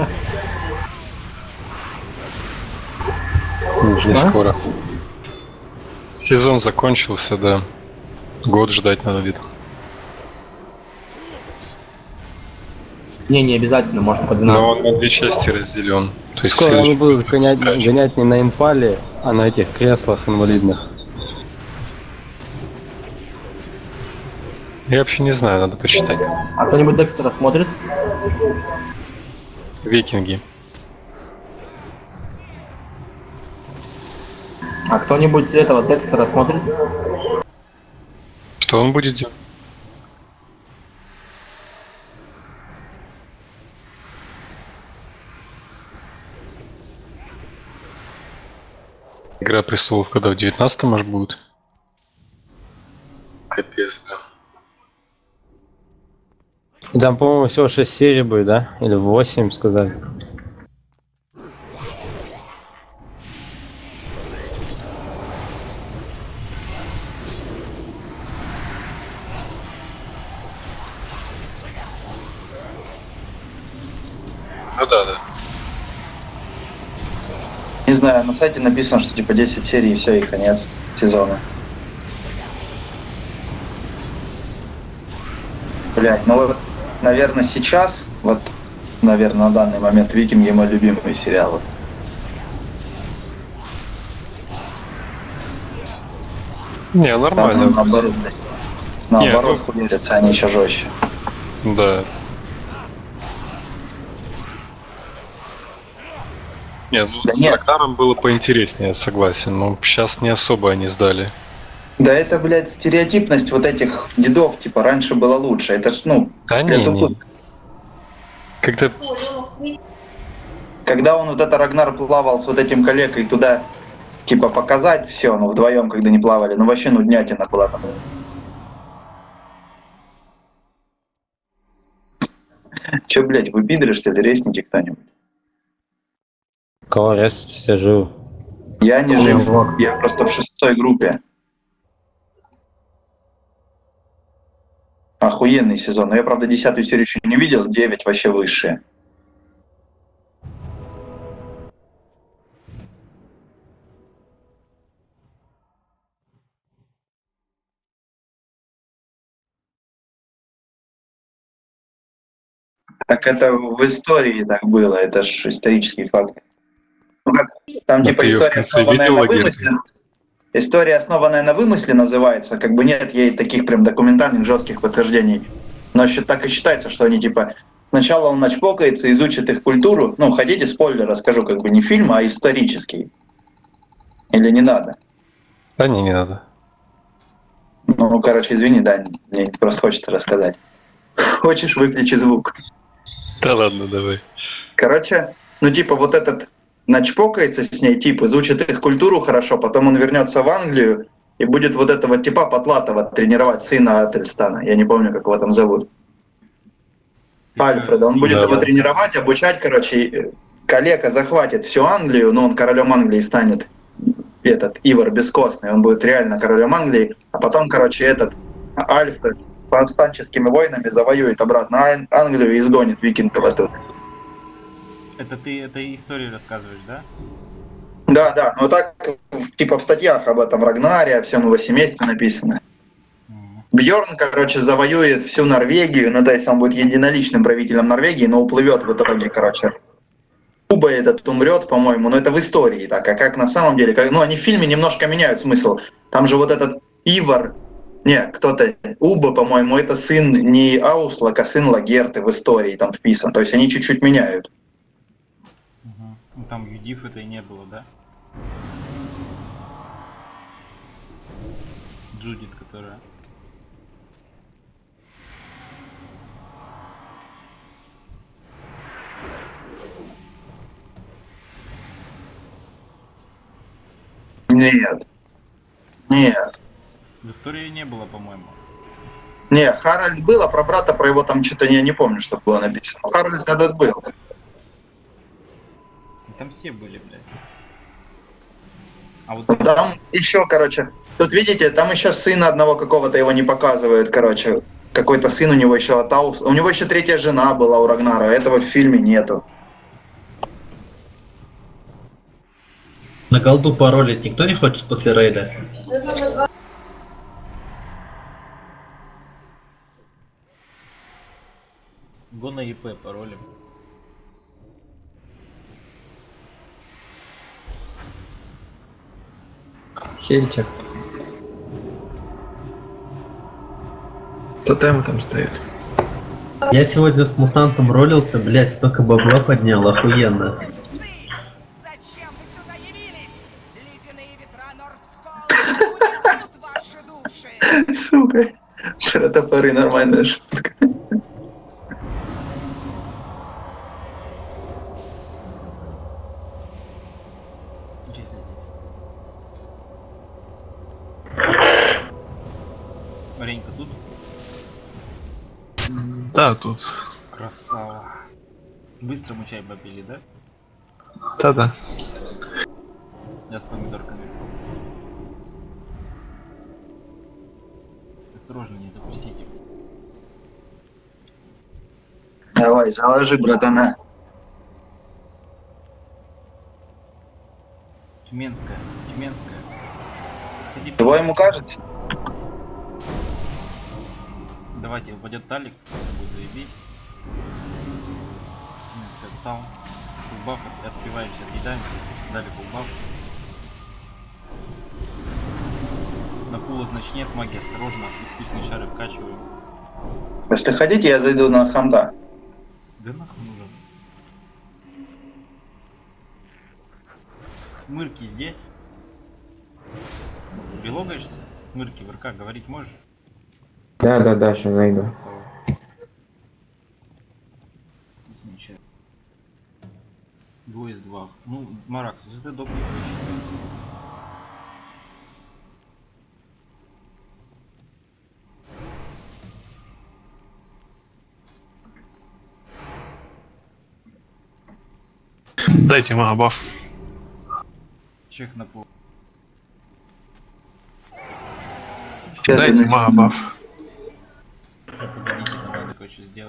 Не скоро. Сезон закончился, да. Год ждать надо где-то. Не, не обязательно, можно по Но двенадцать. он на две части разделен. То есть Скоро они следующий- будут гонять, гонять не на импале, а на этих креслах инвалидных. Я вообще не знаю, надо почитать. А кто-нибудь Декстера смотрит? Викинги. А кто-нибудь этого Декстера смотрит? Что он будет делать? Игра престолов когда в девятнадцатом аж будет? Капец, да. Там, по-моему, всего шесть серий будет, да? Или восемь, сказали. Ну да, да. Не знаю, на сайте написано, что типа десять серий и все, и конец сезона. Блять, ну вот, наверное, сейчас, вот, наверное, на данный момент Викинги мой любимый сериал. Вот. Не, нормально. Там, наоборот, блядь, наоборот, Не, ну... хуярятся они еще жестче. Да. Не, ну да с нет. Рагнаром было поинтереснее, я согласен, но сейчас не особо они сдали. Да это, блядь, стереотипность вот этих дедов, типа, раньше было лучше. Это ж, ну, Да для не, тупых. не. Когда... Когда он вот это Рагнар плавал с вот этим коллегой туда, типа, показать все, ну, вдвоем, когда не плавали, ну, вообще, ну, днятина была там. Че, блядь, вы пидоры, что ли, резните кто-нибудь? Кого резать, все живы? Я не жив, я просто в шестой группе. Охуенный сезон. Но я, правда, десятую серию еще не видел, девять вообще высшие. Так это в истории так было, это ж исторический факт. Ну, как, там А типа ты её в история, конце основанная видел, на Лагерь? вымысле. История, основанная на вымысле, называется. Как бы нет ей таких прям документальных жестких подтверждений. Но щ- так и считается, что они типа сначала он начпокается, изучит их культуру. Ну, хотите, спойлер расскажу, как бы не фильм, а исторический. Или не надо? Да не, не надо. Ну, короче, извини, да, мне просто хочется рассказать. Хочешь, выключи звук. Да ладно, давай. Короче, ну типа вот этот начпокается с ней, тип, изучит их культуру хорошо, потом он вернется в Англию и будет вот этого типа Потлатова тренировать, сына Ательстана. Я не помню, как его там зовут. Альфреда. Он будет Да, его да. тренировать, обучать, короче, калека захватит всю Англию, но он королем Англии станет, этот Ивар Бескостный, он будет реально королем Англии, а потом, короче, этот Альфред повстанческими войнами завоюет обратно Ан- Англию и изгонит викингов оттуда. Это ты этой истории рассказываешь, да? Да, да, но так, в- типа в статьях об этом Рагнаре, о всем его семействе написано. Бьорн, короче, завоюет всю Норвегию, ну, то есть он будет единоличным правителем Норвегии, но уплывет в итоге, короче. Уба этот умрет, по-моему, но это в истории так, а как на самом деле, как, ну, они в фильме немножко меняют смысл. Там же вот этот Ивар, не, кто-то, Уба, по-моему, это сын не Ауслак, а сын Лагерты в истории там вписан, то есть они чуть-чуть меняют. Ну, там Юдиф это и не было, да? Джудит, которая... Нет. Нет. В истории не было, по-моему. Не, Харальд был, а про брата, про его там что-то я не помню, что было написано. Харальд этот был. Там все были, блядь. А вот Там еще, короче, тут видите, там еще сына одного какого-то его не показывают, короче. Какой-то сын у него еще от Аус. У него еще третья жена была у Рагнара, а этого в фильме нету. На голду паролить никто не хочет после рейда? Го на ИП паролем. Хельте. Тотем там стоит. Я сегодня с мутантом ролился, блять, столько бабла поднял, охуенно. Сука. Про топоры нормальная шутка. Здесь, здесь. Маренька тут? Да, тут. Красава. Быстро мы чай попили, да? Да-да. Я с помидорками. Осторожно, не запустите. Давай, заложи, братана. Тюменская, Тюменская. Ходи, Чего ему кажется? Давайте, упадет талик, будет заебись. Тюменская встал. Фулбаф, отпиваемся, отъедаемся. Дали фулбаф. На пула, значит, нет магии, осторожно, искусственные шары вкачиваем. Если хотите, я зайду на ханта. Да нахуй нужен. Мырки здесь? Прилогаешься? Мырки в РК говорить можешь? Да, да, да, сейчас зайду. Красава. Ничего. Двое из два. Ну, Маракс, ты доп не считай. Дайте магабаф. Чек на пол. Дайте магабаф. Погодите, там надо кое-что сделать.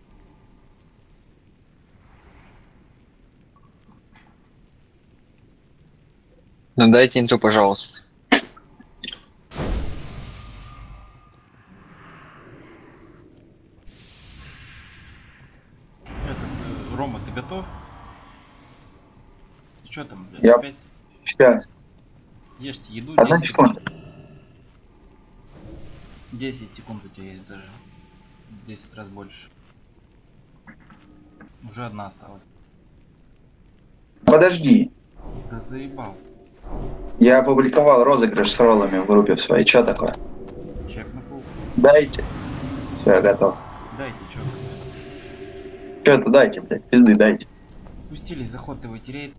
Ну дайте инту, пожалуйста. Этот, э, Рома, ты готов? Что там, блядь, Я- опять? Сейчас. Ешьте еду. Одна десять секунда. десять секунд у тебя есть даже. десять раз больше. Уже одна осталась. Подожди. Да заебал. Я опубликовал розыгрыш с роллами в группе в своей. Что такое? Чек на пол. Дайте. Все, я готов. Дайте, чё. Что это дайте, блядь? Пизды дайте. Спустились, заход его теряет.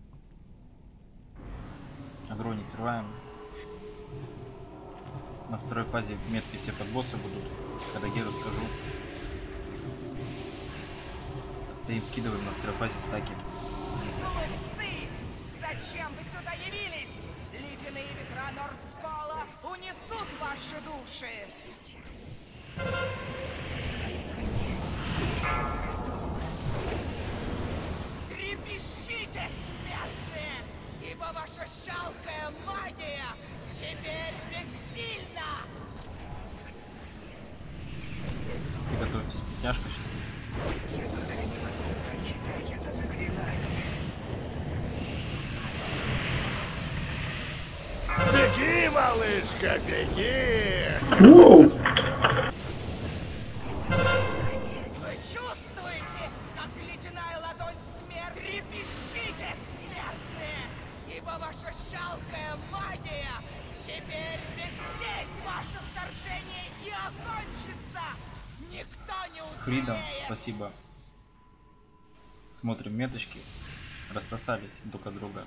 Агро не срываем. На второй фазе метки все подбоссы будут. Когда Геру скажу. Стоим, скидываем на второй фазе стаки. Глупцы! Зачем вы сюда явились? Ледяные ветра Нордскола унесут ваши души! Трепещите, смертные! Ибо ваша жалкая магия теперь бессильна! Приготовьтесь, пятняшка сейчас. Беги, малышка, беги! Воу. Вы чувствуете, как ледяная ладонь смерти? Трепещите, смертные! Ибо ваша жалкая магия теперь без здесь ваше вторжение и окончится! Никто не Фридом, уцелеет! спасибо. Смотрим меточки. Рассосались друг от друга.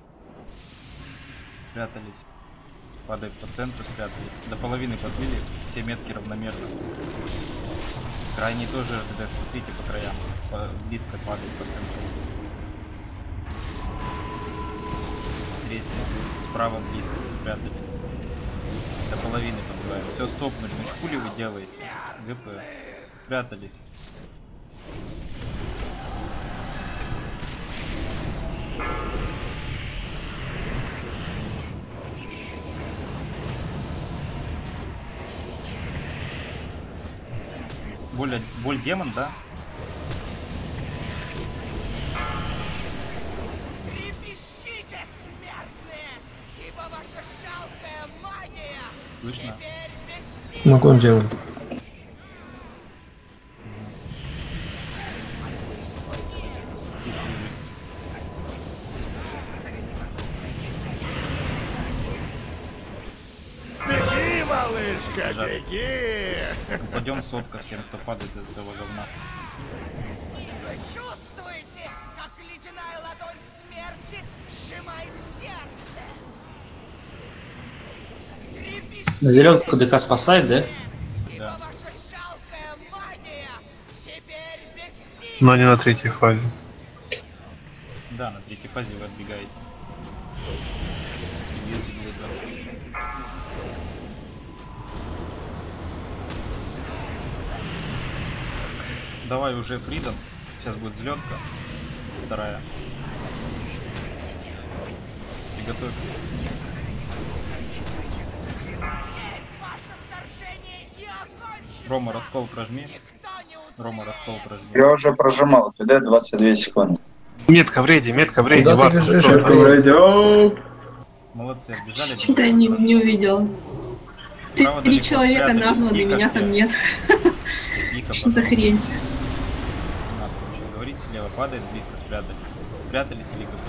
Спрятались. Падают по центру, спрятались. До половины подбили. Все метки равномерно. Крайний тоже РДД, смотрите по краям. По, близко падает по центру. Третий. Справа близко. Спрятались. До половины подбиваем. Все, стопнули. Ну хули вы делаете? ГП. Спрятались. Боль, боль демон, да? Трепещите, смертные! Ибо ваша жалкая магия Слышно? теперь бессильна! Могу он демон. Беги, малышка, беги! Упадем сотка всем, кто падает из этого говна. Вы чувствуете, как ледяная ладонь смерти сжимает сердце? Трепещите, Зеленку ДК спасает, да? Да. ваша жалкая магия теперь бессильна! Но не на третьей фазе. Да, на третьей фазе вы отбегаете. Бьете глаза. Давай уже фридом. Сейчас будет взлетка. Вторая. Приготовься. Рома, раскол прожми. Рома, раскол прожми. Я уже прожимал. ТД двадцать две секунды. Метка в рейде, метка в рейде. Куда ты Вард, бежишь? кто там? Охренеть. Молодцы, отбежали. Что-то я не, не увидела. Ты, Справа три далеко человека спрятались, названы, тихо меня все. там нет. Тихо, Что за потом. хрень? Не надо ничего говорить, слева падает, близко спрятались. Спрятались или КП.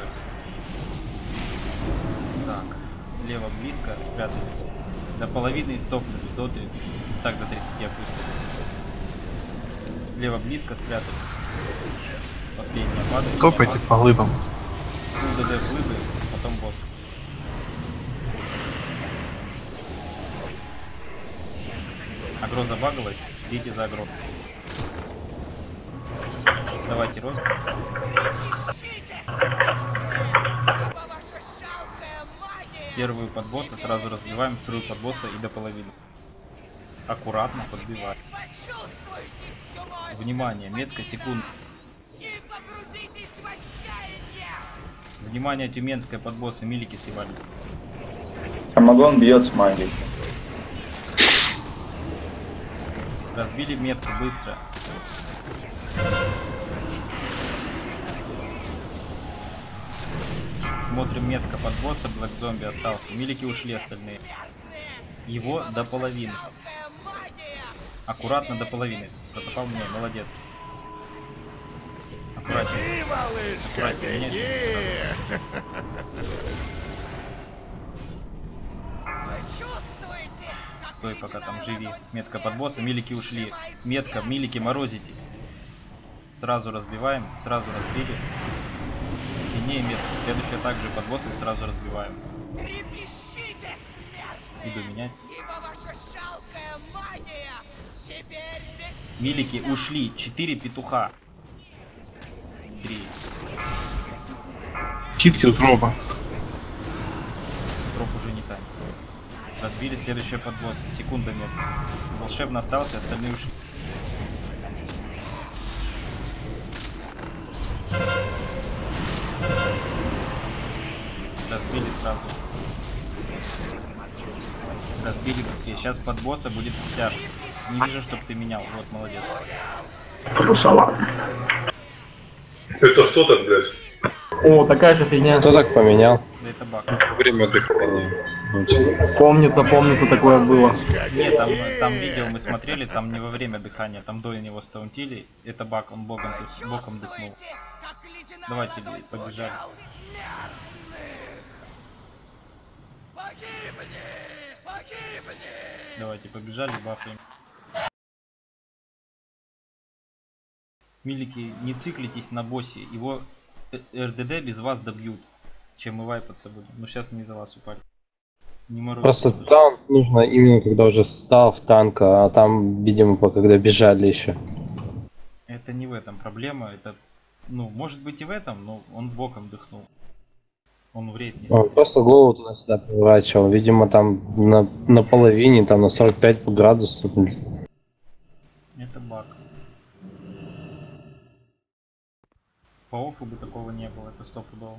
Так, слева близко спрятались. До половины и стопнули, до три. Так, до тридцати опустили. Слева близко спрятались. Последняя падает. Топайте по глыбам. Фул ДД глыбы, потом босс. Агро забагалась, следите за агро. Давайте рост. Первую под босса сразу разбиваем, вторую под босса и до половины. Аккуратно подбиваем. Внимание, метка секунд. Внимание, тюменская под босса, милики съебались. Самогон бьет с магией. Разбили метку быстро. Смотрим метка под босса, Блэк Зомби остался. Милики ушли остальные. Его до половины. Аккуратно до половины. Протопал мне, молодец. Аккуратнее. Аккуратнее, меняйся. Стой, пока там живи. Метка под босса, милики ушли. Метка, милики, морозитесь. Сразу разбиваем, сразу разбили. Сильнее метка. Следующая также под босса и сразу разбиваем. Иду менять. Милики ушли. Четыре петуха. Три. Читки тут роба. Троп уже не танк. Разбили следующее под босса. Секунда нет. Волшебно остался, остальные ушли. Разбили сразу. Разбили быстрее. Сейчас под босса будет стяжка. Не вижу, чтобы ты менял. Вот, молодец. Это что так, блядь? О, такая же фигня. Кто так поменял? Да это баг. Время дыхания. Помнится, помнится, такое было. Нет, там, там видео мы смотрели, там не во время дыхания, там до него стаунтили. Это баг, он боком, боком дыхнул. Давайте, побежали. Давайте, побежали, бафаем. Милики, не циклитесь на боссе, его РДД без вас добьют, чем мы вайпаться будем. Ну сейчас не за вас упали. Не морозь. Просто там нужно именно когда уже встал в танк, а там, видимо, когда бежали еще. Это не в этом проблема, это, ну, может быть и в этом, но он боком дыхнул. Он в рейд не Он просто голову туда-сюда поворачивал, видимо, там на, на половине, там на сорок пять градусов. Это баг. По оффу бы такого не было, это стопудово.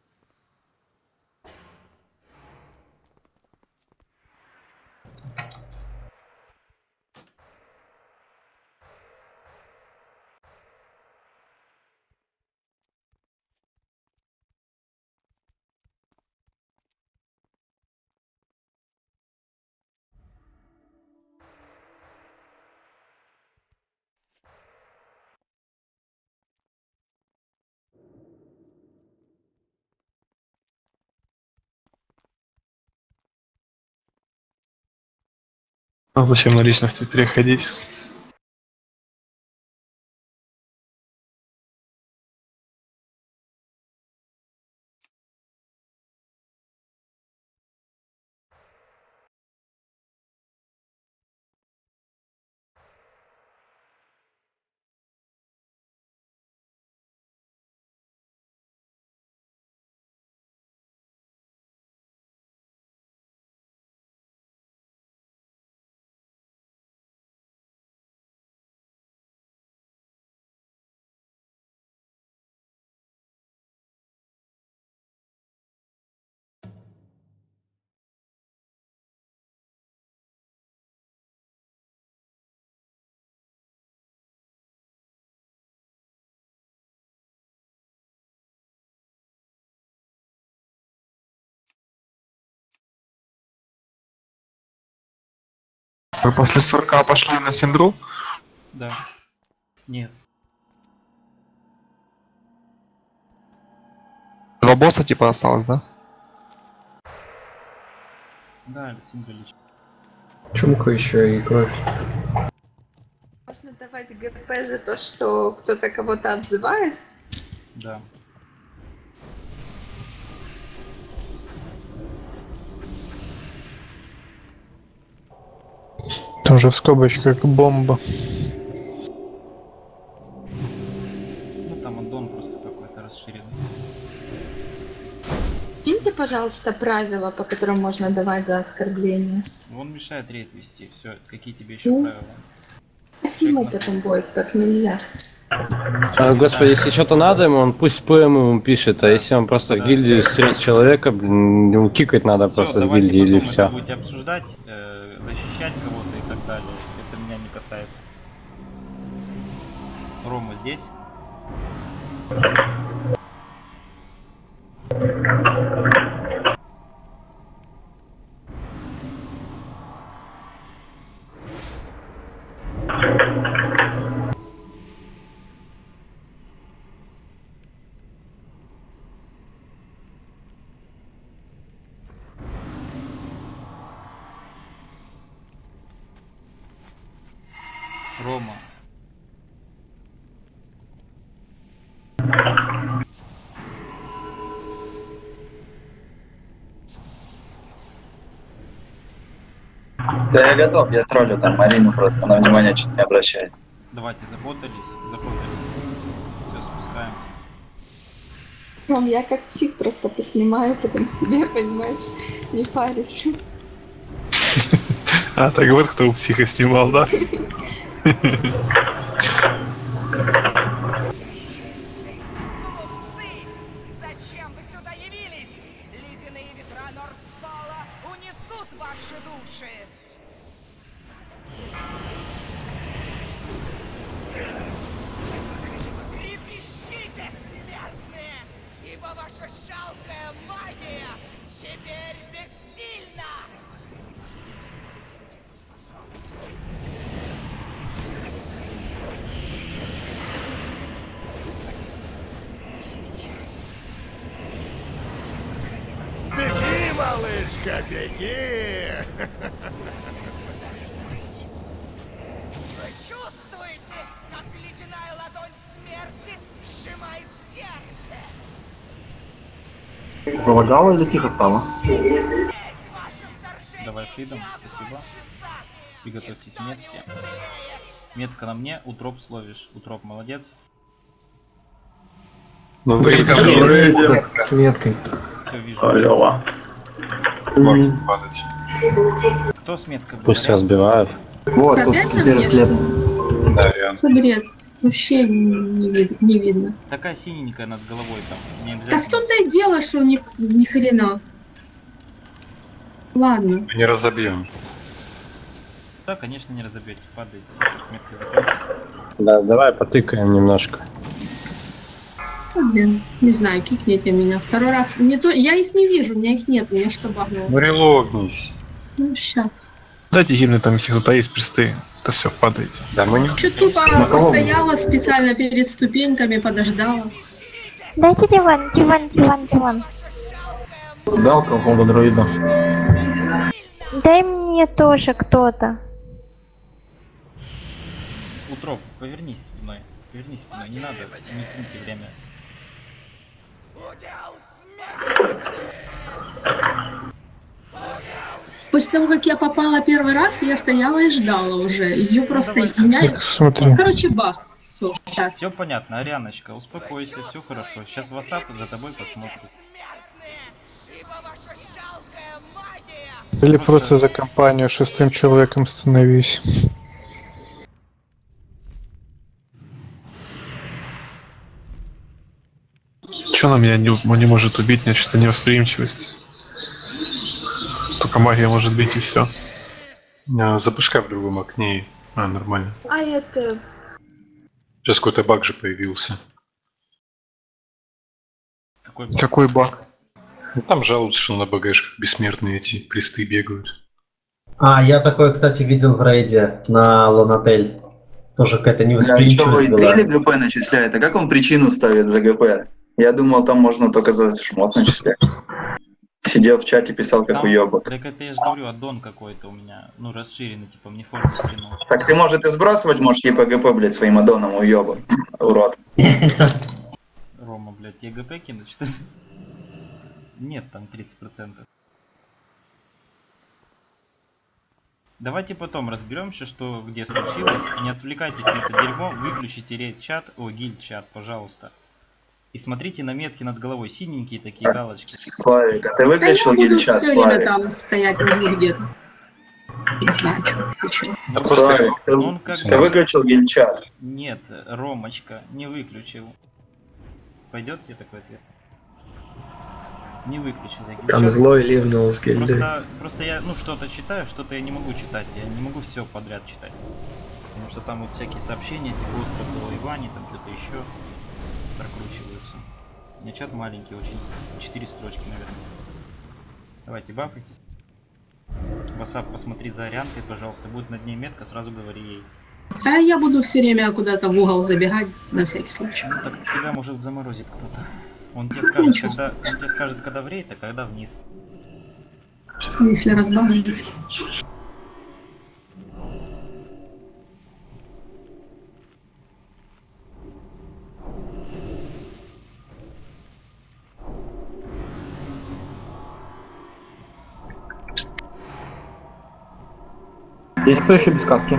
А зачем на личности переходить? Вы после сорока пошли на Синдру? Да. Нет. Два босса типа осталось, да? Да, это символично. Чумка еще и кровь. Можно давать ГП за то, что кто-то кого-то обзывает? Да. Тоже в скобочках бомба. Ну там аддон просто какой-то расширенный. Киньте, пожалуйста, правила, по которым можно давать за оскорбление. Он мешает рейд вести. Все, какие тебе еще Ну, правила? Сниму потом будет, так нельзя. А, господи, если что-то надо ему, он пусть ПМ ему пишет, а если он просто в гильдии встретит человека, блин, ему кикать надо Всё, просто с давайте гильдии или потом это все. будете обсуждать, э, защищать кого-то и так далее. Это меня не касается. Рома здесь? Рома. Да я готов, я троллю там Марину, просто на внимание чуть не обращает. Давайте, заботались, заботались. Все, спускаемся. Ром, я как псих просто поснимаю, потом себе, понимаешь, не парюсь. А, так вот кто у психа снимал, да? Зачем вы сюда явились? Ледяные ветра Нордскола унесут ваши души. Трепещите, смертные, ибо ваша жалкая магия теперь бессильна. Беги, малышка, беги! Вы чувствуете, как ледяная ладонь смерти сжимает сердце? Залагало или тихо стало? Давай, Фридом, спасибо. Приготовьтесь к метке. Метка на мне, утроп словишь. Утроп, молодец. Ну, Метка мне. С меткой. Все, вижу. Алло. Можно падать. Кто с меткой был? Пусть разбивают. Вот, тут Опять на теперь мне, хлеб. что ли? Да, Риан. Бред. Вообще не, вид- не видно. Такая синенькая над головой там. Не Так в обязательно. том-то и дело, что ни, ни хрена. Ладно. Не разобьем. Да, конечно, не разобьете. Падайте. С меткой закончится. Да, давай потыкаем немножко. Ну, блин, не знаю, кикните меня. Второй раз. Не то, я их не вижу, у меня их нет, у меня что багнулось. Ну релогнись. Ну, сейчас. Дайте гимны, там если кто-то есть присты, то все, падайте. Да мы не... Что тупо постояла специально перед ступеньками, подождала. Дайте диван, диван, диван, диван. Дал какого дроида. Дай мне тоже кто-то. Утроп, повернись спиной. Повернись спиной, не надо, не тяните время. После того, как я попала первый раз, я стояла и ждала уже. Ее просто... Меня... Смотри. Короче, бах. Все, сейчас. Все понятно, Арианочка, успокойся, все хорошо. Сейчас WhatsApp за тобой посмотрит. Или просто за компанию шестым человеком становись. Че на меня не, не может убить? У меня что-то невосприимчивость. Только магия может бить и все. Запускай в другом окне. А, нормально. А это... Сейчас какой-то баг же появился. Какой баг? Какой баг? Ну, там жалуются, что на БГшках бессмертные эти присты бегают. А, я такое, кстати, видел в рейде на Лонатель. Тоже какая-то Да, что невосприимчивость вы была. или ГП начисляет? А как он причину ставит за ГП? Я думал, там можно только за шмот начислять. Сидел в чате, писал как Там, уёбок. так это я же говорю, аддон какой-то у меня, ну, расширенный, типа, мне форму скинул. Так ты, может, и сбрасывать можешь типа ГП, блядь, своим аддоном, уёбок. Урод. Рома, блядь, тебе ГП кинуть, что ли? Нет, там тридцать процентов. Давайте потом разберемся, что где случилось. Не отвлекайтесь на это дерьмо, выключите рейд-чат, о, гильд-чат, пожалуйста. И смотрите на метки над головой, синенькие такие галочки. Славик, а ты Да я выключил буду гильд-чат, все время Славик? там стоять на углу где-то. Не знаю, что хочу. Славик, ты, Он как ты бы- выключил гильд-чат? Нет, Ромочка, не выключил. Пойдет тебе такой ответ? Не выключил. Я Там гильд-чат. злой ливнул с гильдой. Просто, просто я, ну, что-то читаю, что-то я не могу читать. Я не могу все подряд читать. Потому что там вот всякие сообщения, типа остров завоеваний, там что-то еще прокручиваются. У меня чат маленький, очень. Четыре строчки, наверное. Давайте, бафайтесь. WhatsApp, посмотри за Арианкой, пожалуйста. Будет над ней метка, сразу говори ей. А я буду все время куда-то в угол забегать, на всякий случай. Ну так тебя может заморозит кто-то. Он тебе скажет, Ничего когда, он тебе скажет, когда в рейд, а когда вниз. Если разбавить. Есть кто еще без каски?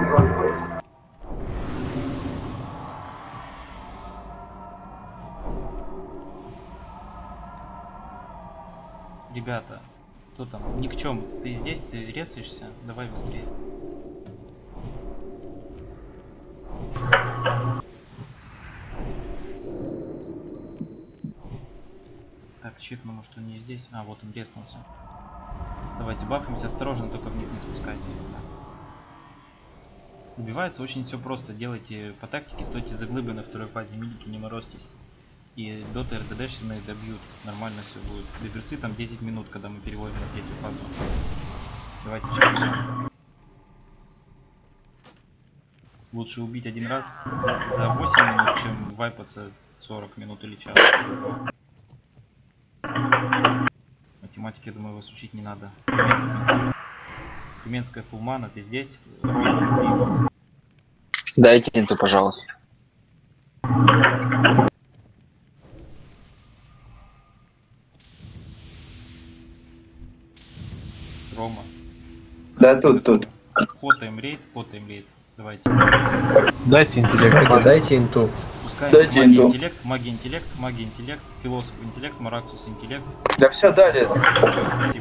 Ребята, кто там? Ни к чем. Ты здесь, ты резаешься? Давай быстрее. Так, чекну, может он не здесь. А, вот он резнулся. Давайте бафаемся, осторожно, только вниз не спускайтесь. Убивается очень все просто. Делайте по тактике, стойте за глыбой на второй фазе, милики, не морозьтесь. И доты РДДшные добьют. Нормально все будет. Диверсы там десять минут, когда мы переводим на третью фазу. Давайте чекнем. Лучше убить один раз за, за восемь минут, чем вайпаться сорок минут или час. Математики, я думаю, вас учить не надо. Тюменская, Тюменская фулмана, ты здесь? Рой, дайте инту, пожалуйста. Рома. Да, тут, тут. Фотоем рейд, фотоем рейд. Давайте. Дайте интеллект. Дайте инту. Спускаемся. Дайте Магия, инту. интеллект, магия, интеллект, магия, интеллект, философ, интеллект, Мараксус, интеллект. Да все, дали. Все, спасибо.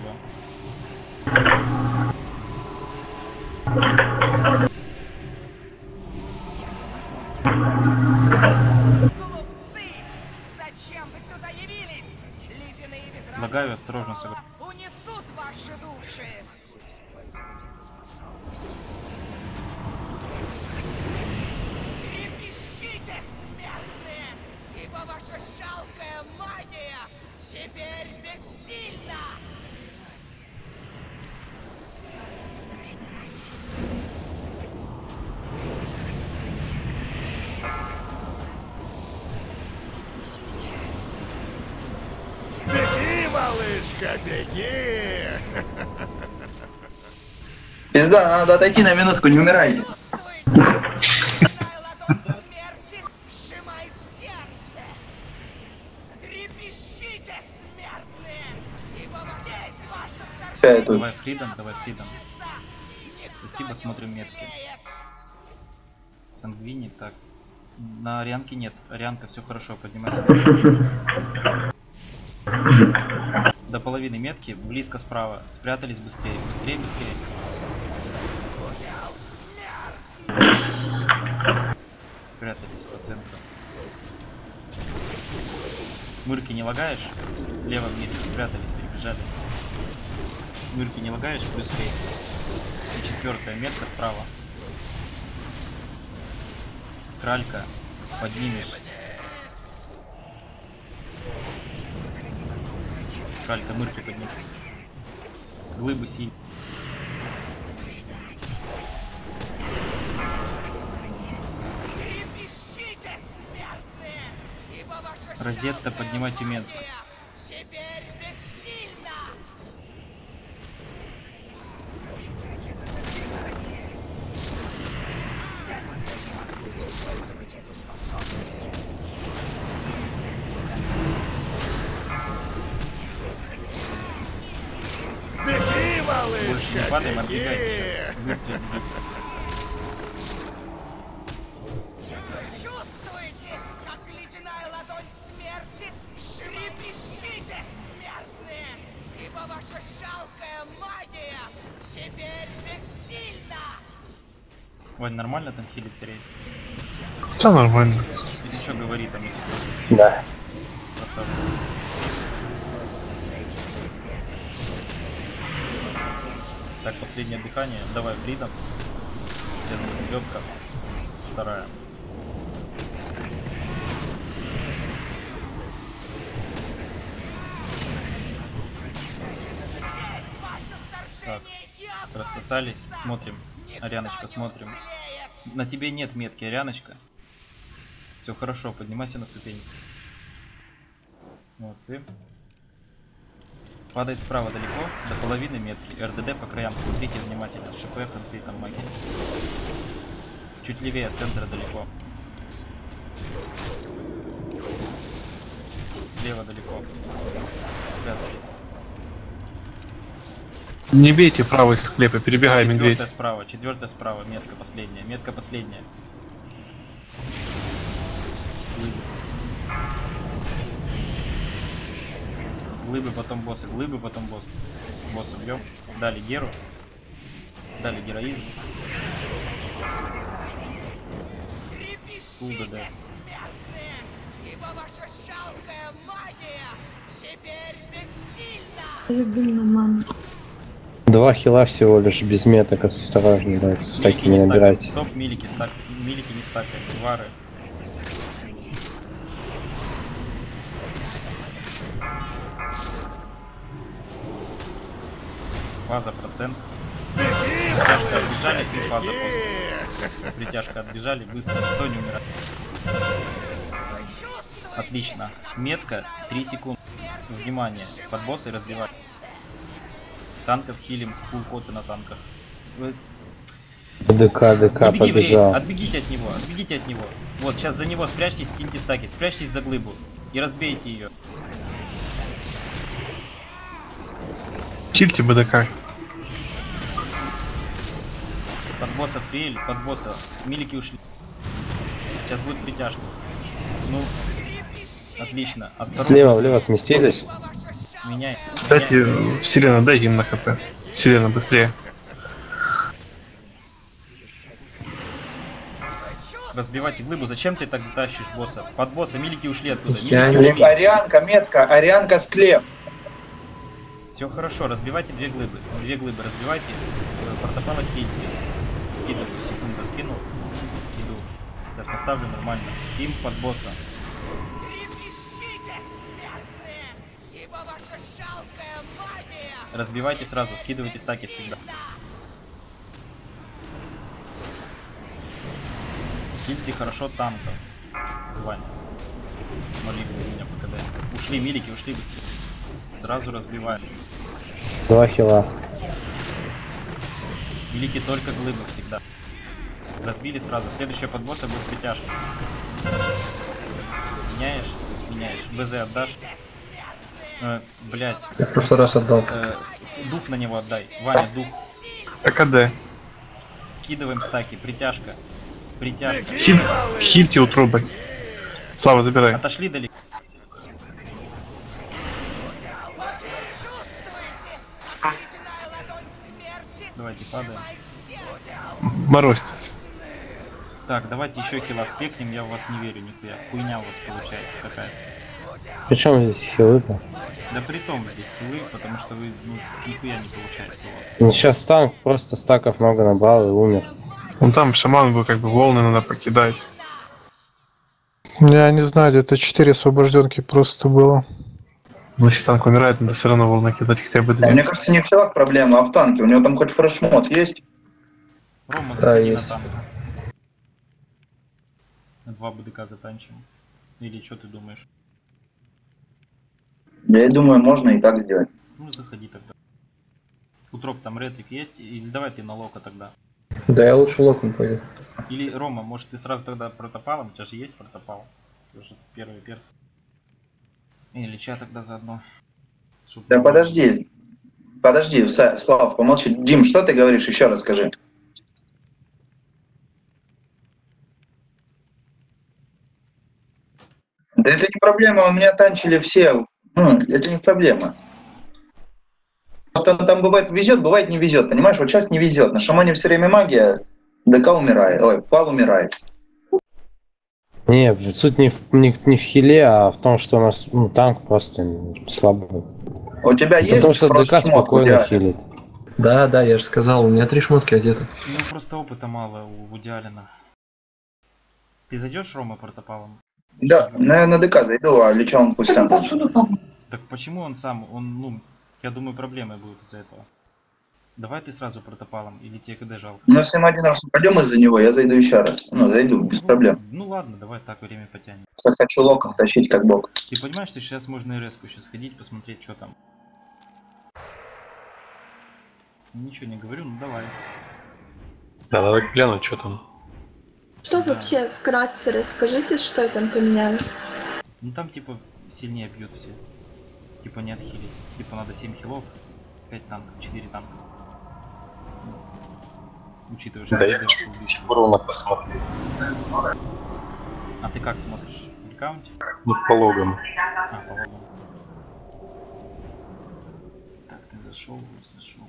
Зачем вы сюда явились? Ледяные ветра Лагаю, осторожно сыграть. унесут ваши души. Трепещите, смертные, ибо ваша жалкая магия теперь бессильна. Беги, малышка, беги! Пизда, надо отойти на минутку, не умирайте. Сжимает сердце. Трепещите, смертные, ибо здесь ваша Всё, я тут. Давай фридом, давай фридом. Спасибо, смотрим метки. Сангвини, так. На Арианке нет. Арианка, все хорошо, поднимайся. До половины метки, близко справа. Спрятались быстрее, быстрее, быстрее. Спрятались по центру. Мырки не лагаешь? Слева вниз спрятались, перебежали. Мырки не лагаешь? Плюс три. И четвертая метка справа. Кралька. Поднимешь. Кралька, мырки поднимешь. Глыбы силь. Розетта, поднимай Тюменскую. теперь бессильна. Беги, малышка, Больше не падаем, беги! отбегайте сейчас. Выстрел будет. Чувствуете, как ледяная ладонь смерти? Трепещите, смертные, ибо ваша жалкая магия теперь бессильна. Вань, нормально там хилится рейд? Все нормально. Если что, говори там, если что. Да. Красавчик. Так, последнее дыхание. Давай фридом. Я знаю, звездка. Вторая. Так, рассосались. Смотрим. Арианочка, смотрим. На тебе нет метки, Арианочка. Все хорошо, поднимайся на ступень. Молодцы. Падает справа далеко, до половины метки. РДД по краям, смотрите внимательно. ШП, конфликт, там магия. Чуть левее центра далеко. Слева далеко. Спрятались. Не бейте правый склепы, перебегай, медведь. Четвертая справа, четвертая справа, метка последняя, метка последняя. Глыбы. Глыбы, потом боссы, глыбы, потом босс. Босса бьем. Дали Геру. Дали героизм. Куда, да. Ибо ваша жалкая магия теперь бессильна! Любимая мама. Два хила всего лишь, без меток, осторожнее, давайте, стаки не набирайте. Стоп, милики, стак, милики не стакают, вары. Фаза процент. Притяжка отбежали, три фаза после. Притяжка отбежали, быстро, кто не умирает. Отлично. Метка, три секунды. Внимание, под босса и разбивать. Танков хилим, фулл поты на танках. Вы... ДК, ДК Побеги, побежал. Рей, отбегите от него, отбегите от него. Вот, сейчас за него спрячьтесь, скиньте стаки, спрячьтесь за глыбу и разбейте ее. Чильте БДК. Под босса фриэль, под босса. Милики ушли. Сейчас будет притяжка. Ну, отлично. Осторожно. Слева влево сместились. Меняй. Дайте, Селена, дай им на хп. Селена, быстрее. Разбивайте глыбу. Зачем ты так тащишь босса? Под босса. Милики ушли оттуда. Я Милики ушли. Арианка, метка, Арианка, склеп. Все хорошо. Разбивайте две глыбы. Две глыбы разбивайте. Протопала киньте. Скидываю. Секунду скинул. Иду. Сейчас поставлю нормально. Им под босса. Разбивайте сразу, скидывайте стаки всегда. Скиньте хорошо танков. Ваня. Молитвы меня покадай. Ушли милики, ушли быстрее. Сразу разбивали. Два хила. Милики только глыбы всегда. Разбили сразу. Следующая под босса будет притяжка. Меняешь? Меняешь. БЗ отдашь. Э, блять. Я в прошлый раз отдал. Э, дух на него отдай. Ваня, дух. Так АД. Скидываем стаки. Притяжка. Притяжка. Хиль, хильте утробой. Слава, забирай. Отошли далеко. Давайте падаем. Морозьтесь. Так, давайте еще хила спекнем, я в вас не верю нихуя. Хуйня у вас получается какая-то. Причем здесь хилы-то? Да при том здесь хилы, потому что вы, ну, нихуя не получается у вас. Ну, сейчас танк просто стаков много набрал и умер. Вон там шаман был, как бы волны надо покидать. Я не знаю, где-то четыре освобожденки просто было. Но если танк умирает, надо все равно волны кидать хотя бы две. Мне кажется, не в хилах проблема, а в танке. У него там хоть фрешмод есть? Рома, Да, заходи на есть. танк. Два БДК затанчим. Или что ты думаешь? Я думаю, можно и так сделать. Ну заходи тогда. Утроп там ретрик есть? Или давай ты на лока тогда. Да я лучше локом пойду. Или Рома, может ты сразу тогда протопалом? У тебя же есть протопал. Ты уже первый перс. Или ча тогда заодно. Чтоб... Да подожди. Подожди, Са- Слав, помолчи. Дим, что ты говоришь? Еще раз скажи. Да это не проблема, у меня танчили все. Ну, это не проблема. Просто там бывает везет, бывает не везет, понимаешь? Вот сейчас не везет. На шамане все время магия, ДК умирает. Ой, пал умирает. Не, суть не в, не, не в хиле, а в том, что у нас ну, танк просто слабый. У тебя есть Потому что просто ДК шмотку, спокойно реально? хилит. Да, да, я же сказал, у меня три шмотки одеты. Ну просто опыта мало у Вудиалина. Ты зайдешь, Рома, протопалом? Да, на, на ДК зайду, а Лича он пусть сам. Так почему он сам, он, ну, я думаю, проблемы будут из-за этого. Давай ты сразу протопалом, или тебе КД жалко? Ну, если мы один раз упадем из-за него, я зайду еще раз. Ну, зайду, без проблем. Ну ладно, давай так время потянем. Я хочу локом тащить как бог. Ты понимаешь, что сейчас можно и резку сейчас ходить, посмотреть, что там. Ничего не говорю, ну давай. Да, давай глянуть, что там. Что вообще вкратце расскажите, что там поменялось? Ну там типа сильнее бьют все. Типа не отхилить. Типа надо семь хилов. пять танков, четыре танка. Учитывая, Да я хочу синхронно посмотреть. А ты как смотришь? В аккаунте? Ну, по логам. А, по логам. Так, ты зашел, зашел.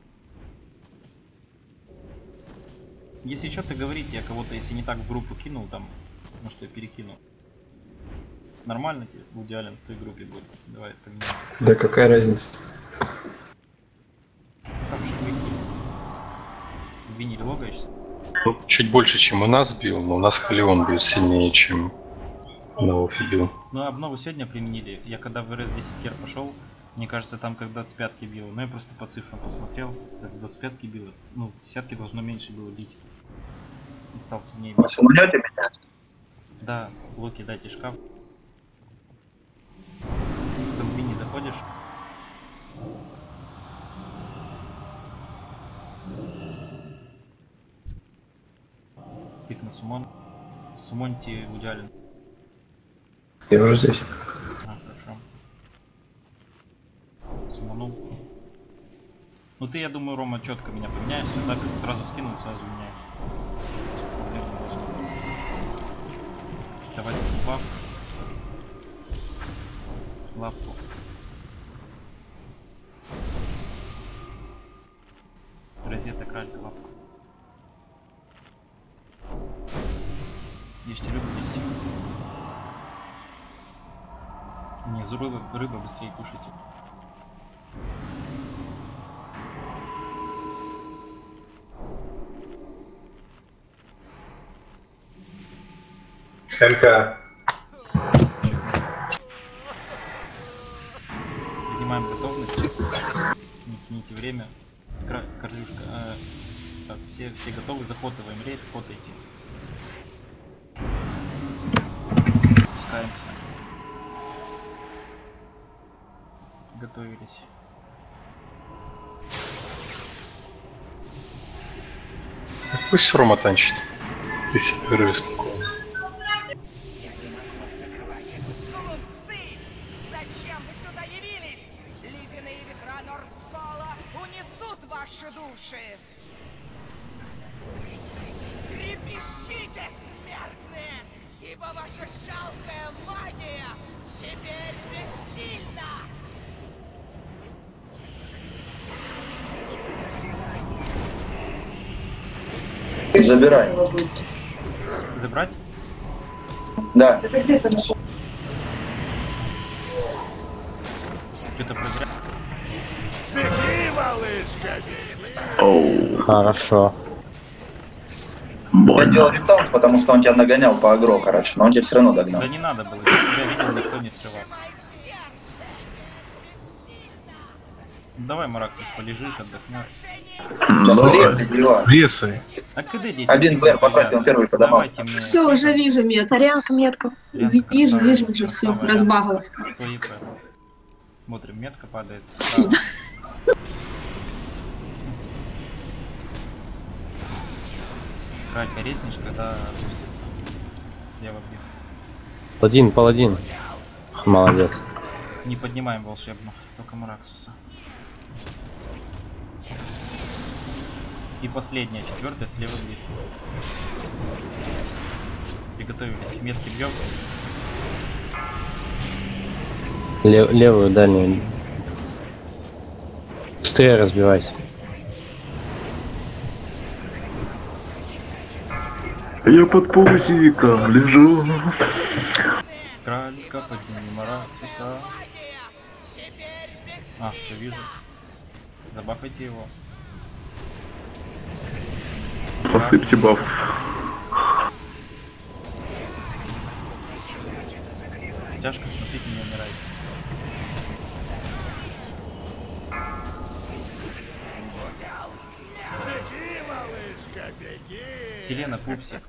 Если что-то говорите, я кого-то, если не так в группу кинул, там, ну что, я перекину. Нормально тебе в идеале в той группе будет? Давай поменяем. Да какая разница? Там же выйти. Сальвини логаешься? Ну, чуть больше, чем у нас бил, но у нас Халион будет сильнее, чем на Офе бил. Ну, обнову сегодня применили. Я когда в эр эс десять кер пошел, мне кажется, там как двадцать пятки бил. Но я просто по цифрам посмотрел, как двадцать пятки било. Ну, десятки должно меньше было бить. Не стал сильнее бить. Сумнете меня? Да, блоки дайте шкаф. Сальвини заходишь. Пик на сумон. Сумоньте в идеале. Я уже здесь. А, хорошо. Суманул. Ну ты, я думаю, Рома, четко меня поменяешь. Так как сразу скинул, сразу меняешь. Давай баф. Лапку. Розетка, кралька, лапку. Ешьте рыбу здесь. Внизу рыба, рыба быстрее кушайте. МК. Принимаем готовность. Не тяните время. Кра Коржушка. А, так, все, все готовы, захотываем рейд, хотайте. Спускаемся. Готовились. Пусть Рома танчит. Ты себе вырви спокойно. Зачем вы сюда явились? Ледяные ветра Нордскола унесут ваши души. Трепещите, смертные, ибо ваша жалкая магия теперь бессильна. Забирай. Забрать? Да. Что-то проверяй. Беги, малышка, Хорошо. Я делал ритаунт, потому что он тебя нагонял по агро, короче, но он тебя все равно догнал. Да не надо было, я тебя видел, никто не срывал. Давай, Мараксис, полежишь, отдохнешь. Весы. А КД десять. Один БР потратил, он первый подомал. Все, уже вижу метку. Тарелка, метка. Вижу, вижу уже все, разбагалось. сто ЕП. Смотрим, метка падает справа. Катя, резнешь, когда опустится. Слева близко. Паладин, паладин. Молодец. Не поднимаем волшебно, только Мараксуса. И последняя, четвертая, слева близко. Приготовились. Метки бьем. Лев, левую, дальнюю. Быстрее разбивайся. Я под паузиком лежу. Кралика, подними Мараксуса. А, все вижу. Забафайте его. Посыпьте баф. Тяжко, смотрите, не умирайте. Селена, пупсик.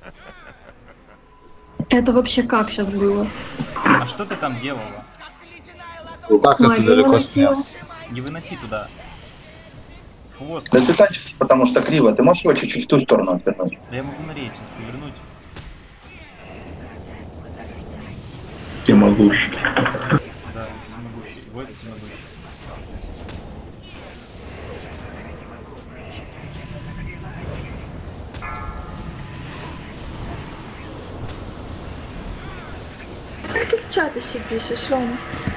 Это вообще как сейчас было? А что ты там делала? Так это далеко снял. Не выноси туда. Хвост. Да ты танчишь, потому что криво. Ты можешь его чуть-чуть в ту сторону отвернуть? Да я могу на рейд сейчас повернуть. Всемогущий. Да, всемогущий. Вот всемогущий. Чё ты себе пишешь, Рома?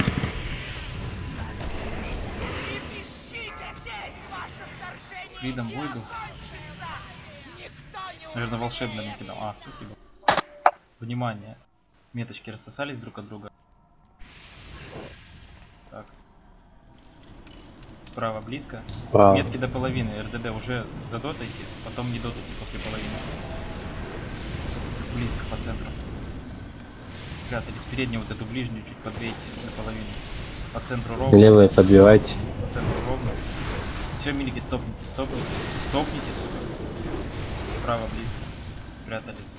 Видом выйду. Наверное, волшебно мне кидал. А, спасибо. Внимание. Меточки рассосались друг от друга. Так. Справа близко. Справа. Метки до половины. РДД уже задотайте, потом не дотайте после половины. Близко по центру. Спрятались. Переднюю вот эту ближнюю чуть подбейте до половины. По центру ровно. Левые подбивайте. По центру ровно. Все, милики, стопните, стопните. Стопните, сука. Справа близко. Спрятались.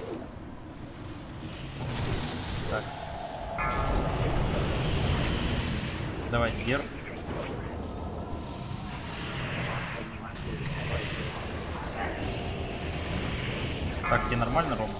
Так. Давайте вверх. Так, тебе нормально, Рома?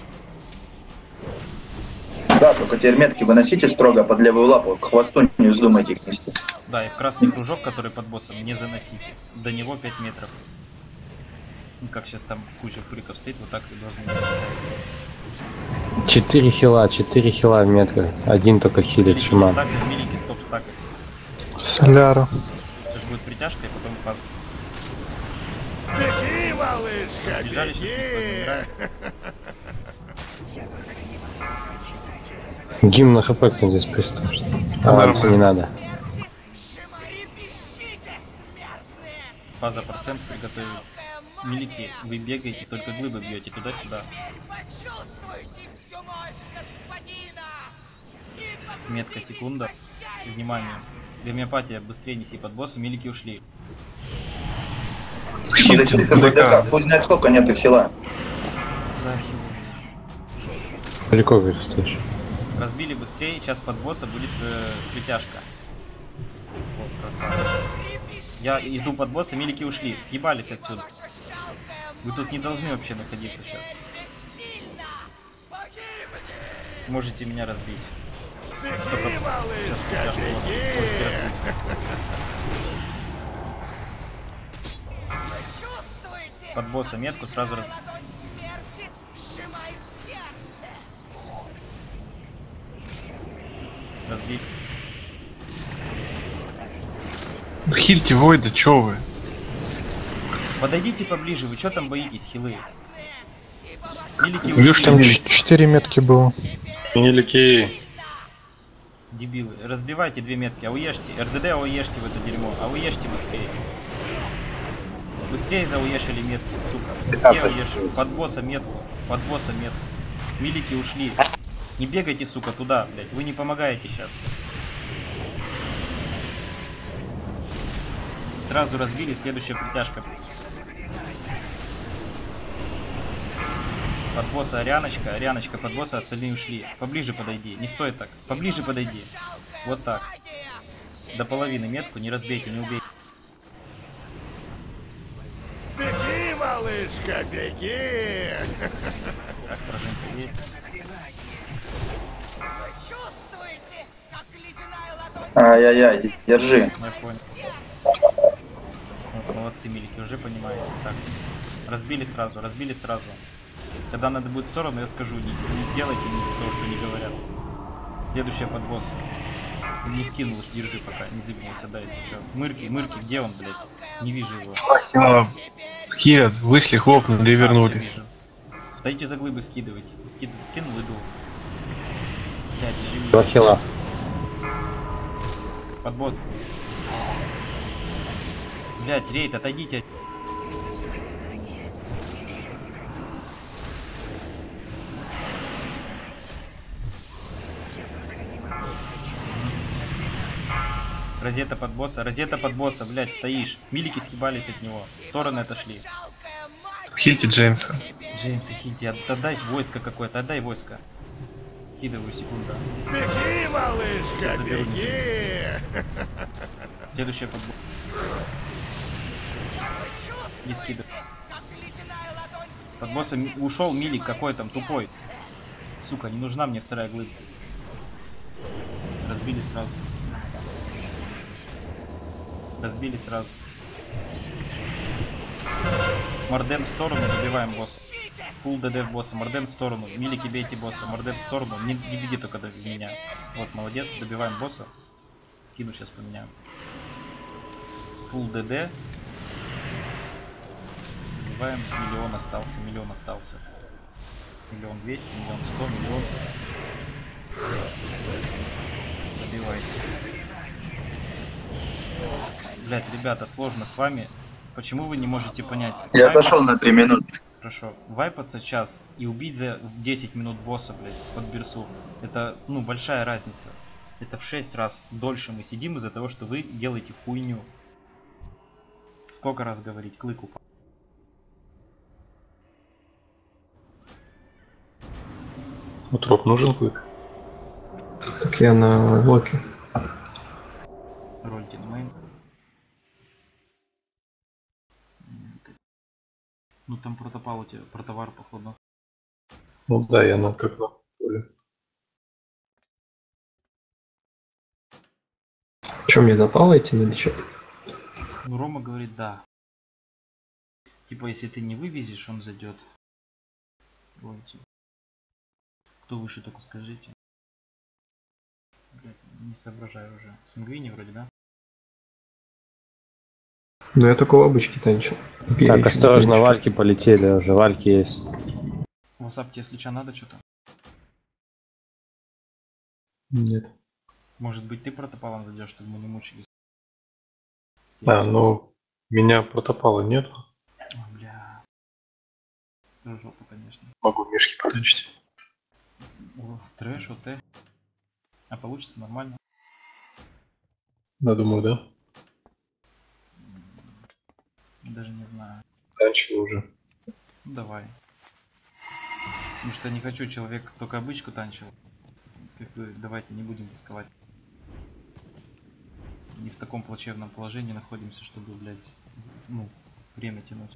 Да, только теперь метки выносите строго под левую лапу, к хвосту не вздумайте их нести. Да, и в красный кружок, который под боссом, не заносите. До него пять метров. Ну, как сейчас там куча фриков стоит, вот так и должны ставить. четыре хила, четыре хила в метках. Один только хилит шаман. Стакать, милики, стоп, стакать. Соляра. Сейчас будет притяжка и потом паз. Беги, малышка, Бежали, сейчас беги! Гимн на хп кто здесь приступит. Авансу не надо. Фаза процент приготовить. Милики, вы бегаете, только глыбы бьете туда-сюда. Метка секунда. Внимание. Гомеопатия, быстрее неси под босса, милики ушли. Пусть знает, сколько нету хила. Далеко вырастешь. Разбили быстрее, сейчас под босса будет э, притяжка. Вот, красава. Я иду под босса, милики ушли, съебались отсюда. Вы тут не должны вообще находиться сейчас. Можете меня разбить. Только сейчас притяжку можете разбить. Под босса метку сразу разбить. Разбить. Хильте Войда, чё вы? Подойдите поближе, вы что там боитесь, хилы? Милики Видишь, там четыре метки было. Милики. Дебилы. Разбивайте две метки, ауешьте. РДД ауешьте в это дерьмо. Ауешьте быстрее. Быстрее зауешили метки, сука. Все ауешили. Под босса метку. Под босса метку. Милики ушли. Не бегайте, сука, туда, блядь. Вы не помогаете сейчас. Сразу разбили, следующая притяжка. Под босса Арианочка, Арианочка под босса, остальные ушли. Поближе подойди, не стой так. Поближе подойди. Вот так. До половины метку, не разбейте, не убейте. Беги, малышка, беги! Так, прожимка есть. Ай-яй-яй, держи. Я понял. Вот, молодцы, милики, уже понимаете. Так. Разбили сразу, разбили сразу. Когда надо будет в сторону, я скажу, не, не делайте ни то, что не говорят. Следующая под босс. Не скинул, держи пока, не загнулся, да, если что. Мырки, мырки, где он, блядь? Не вижу его. А, хилят, вышли, хлопнули и вернулись. А, стоите за глыбы, скидывайте. Скид... Скинул, иду. Блядь, живи. Два хила. Под босс. Блядь, рейд, отойдите. Розета под босса, розета под босса, блядь, стоишь. Милики съебались от него. В стороны отошли. Хильте Джеймса. Джеймса, хильте, отдай войско какое-то, отдай войско. Скидываю, секунда. Беги, малышка, беги! Следующая под босса. Не скидывай. Под босса ушел милик какой там, тупой. Сука, не нужна мне вторая глыба. Разбили сразу. Разбили сразу. Мордем в сторону, добиваем босса. Фул ДД в босса, Морден в сторону. Милики бейте босса, Морден в сторону. Не, не беги только до меня. Вот, молодец, добиваем босса. Скину сейчас поменяю. Фул ДД. Добиваем, миллион остался, миллион остался. Миллион двести, миллион сто, миллион. Добивайте. Блять, ребята, сложно с вами. Почему вы не можете понять? Я Вайпаться... отошел на три минуты. Хорошо. Вайпаться час и убить за десять минут босса, блять, под берсу. Это, ну, большая разница. Это в шесть раз дольше мы сидим из-за того, что вы делаете хуйню. Сколько раз говорить? Клык упал. Утроп нужен клык? Так я на локе. Ролькин мейн. Ну там протопал у тебя, протовар походу. Ну да, я на как на поле. Че, мне напало идти или что? Ну Рома говорит да. Типа если ты не вывезешь, он зайдет. Ролите. Кто выше, только скажите. Блядь, не соображаю уже. Сангвини вроде, да? Ну я только в обычке танчил. Так, осторожно, вальки полетели уже, вальки есть. Васап, тебе слича надо что-то? Нет. Может быть ты протопалом зайдешь, чтобы мы не мучились? Да, но меня протопала нет. О, бля. Жопа, конечно. Могу мишки потанчить. О, трэш, ОТ. А получится нормально? Да, думаю, да. Даже не знаю. Танчил уже. Ну, давай. Потому что я не хочу, человек только обычку танчил. Как бы, давайте не будем рисковать. Не в таком плачевном положении находимся, чтобы, блядь, ну, время тянуть.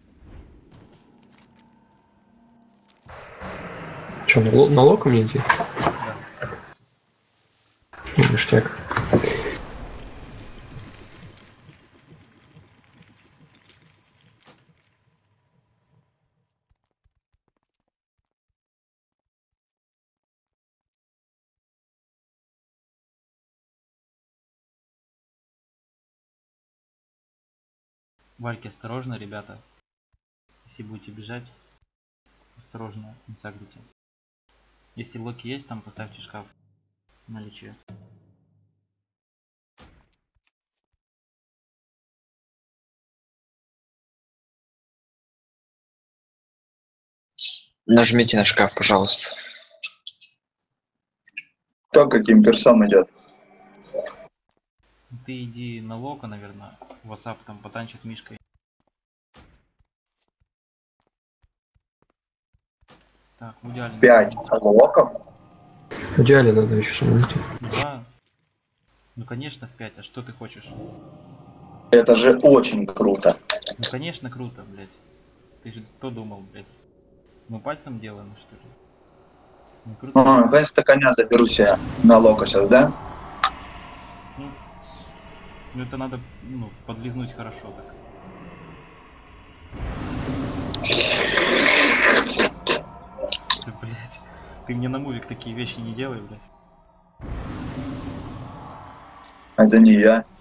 Че, на, ло на локу мне идти? Да. Ништяк. Вальки, осторожно, ребята. Если будете бежать, осторожно, не сагрите. Если локи есть, там поставьте шкаф на лече. Нажмите на шкаф, пожалуйста. Кто каким персом идет? Ты иди на лока, наверное. Васап там потанчит мишкой. Так, в идеале. Пять локов? В идеале надо еще самолететь. Да. Ну конечно в пять, а что ты хочешь? Это же очень круто. Ну конечно круто, блять. Ты же кто думал, блять? Мы пальцем делаем, что ли? Ну, круто. А, наконец-то коня заберу себе на лока сейчас, да? Ну, ну это надо, ну, подлизнуть хорошо так. Ты, блядь, ты мне на мувик такие вещи не делай, блядь. Это не я.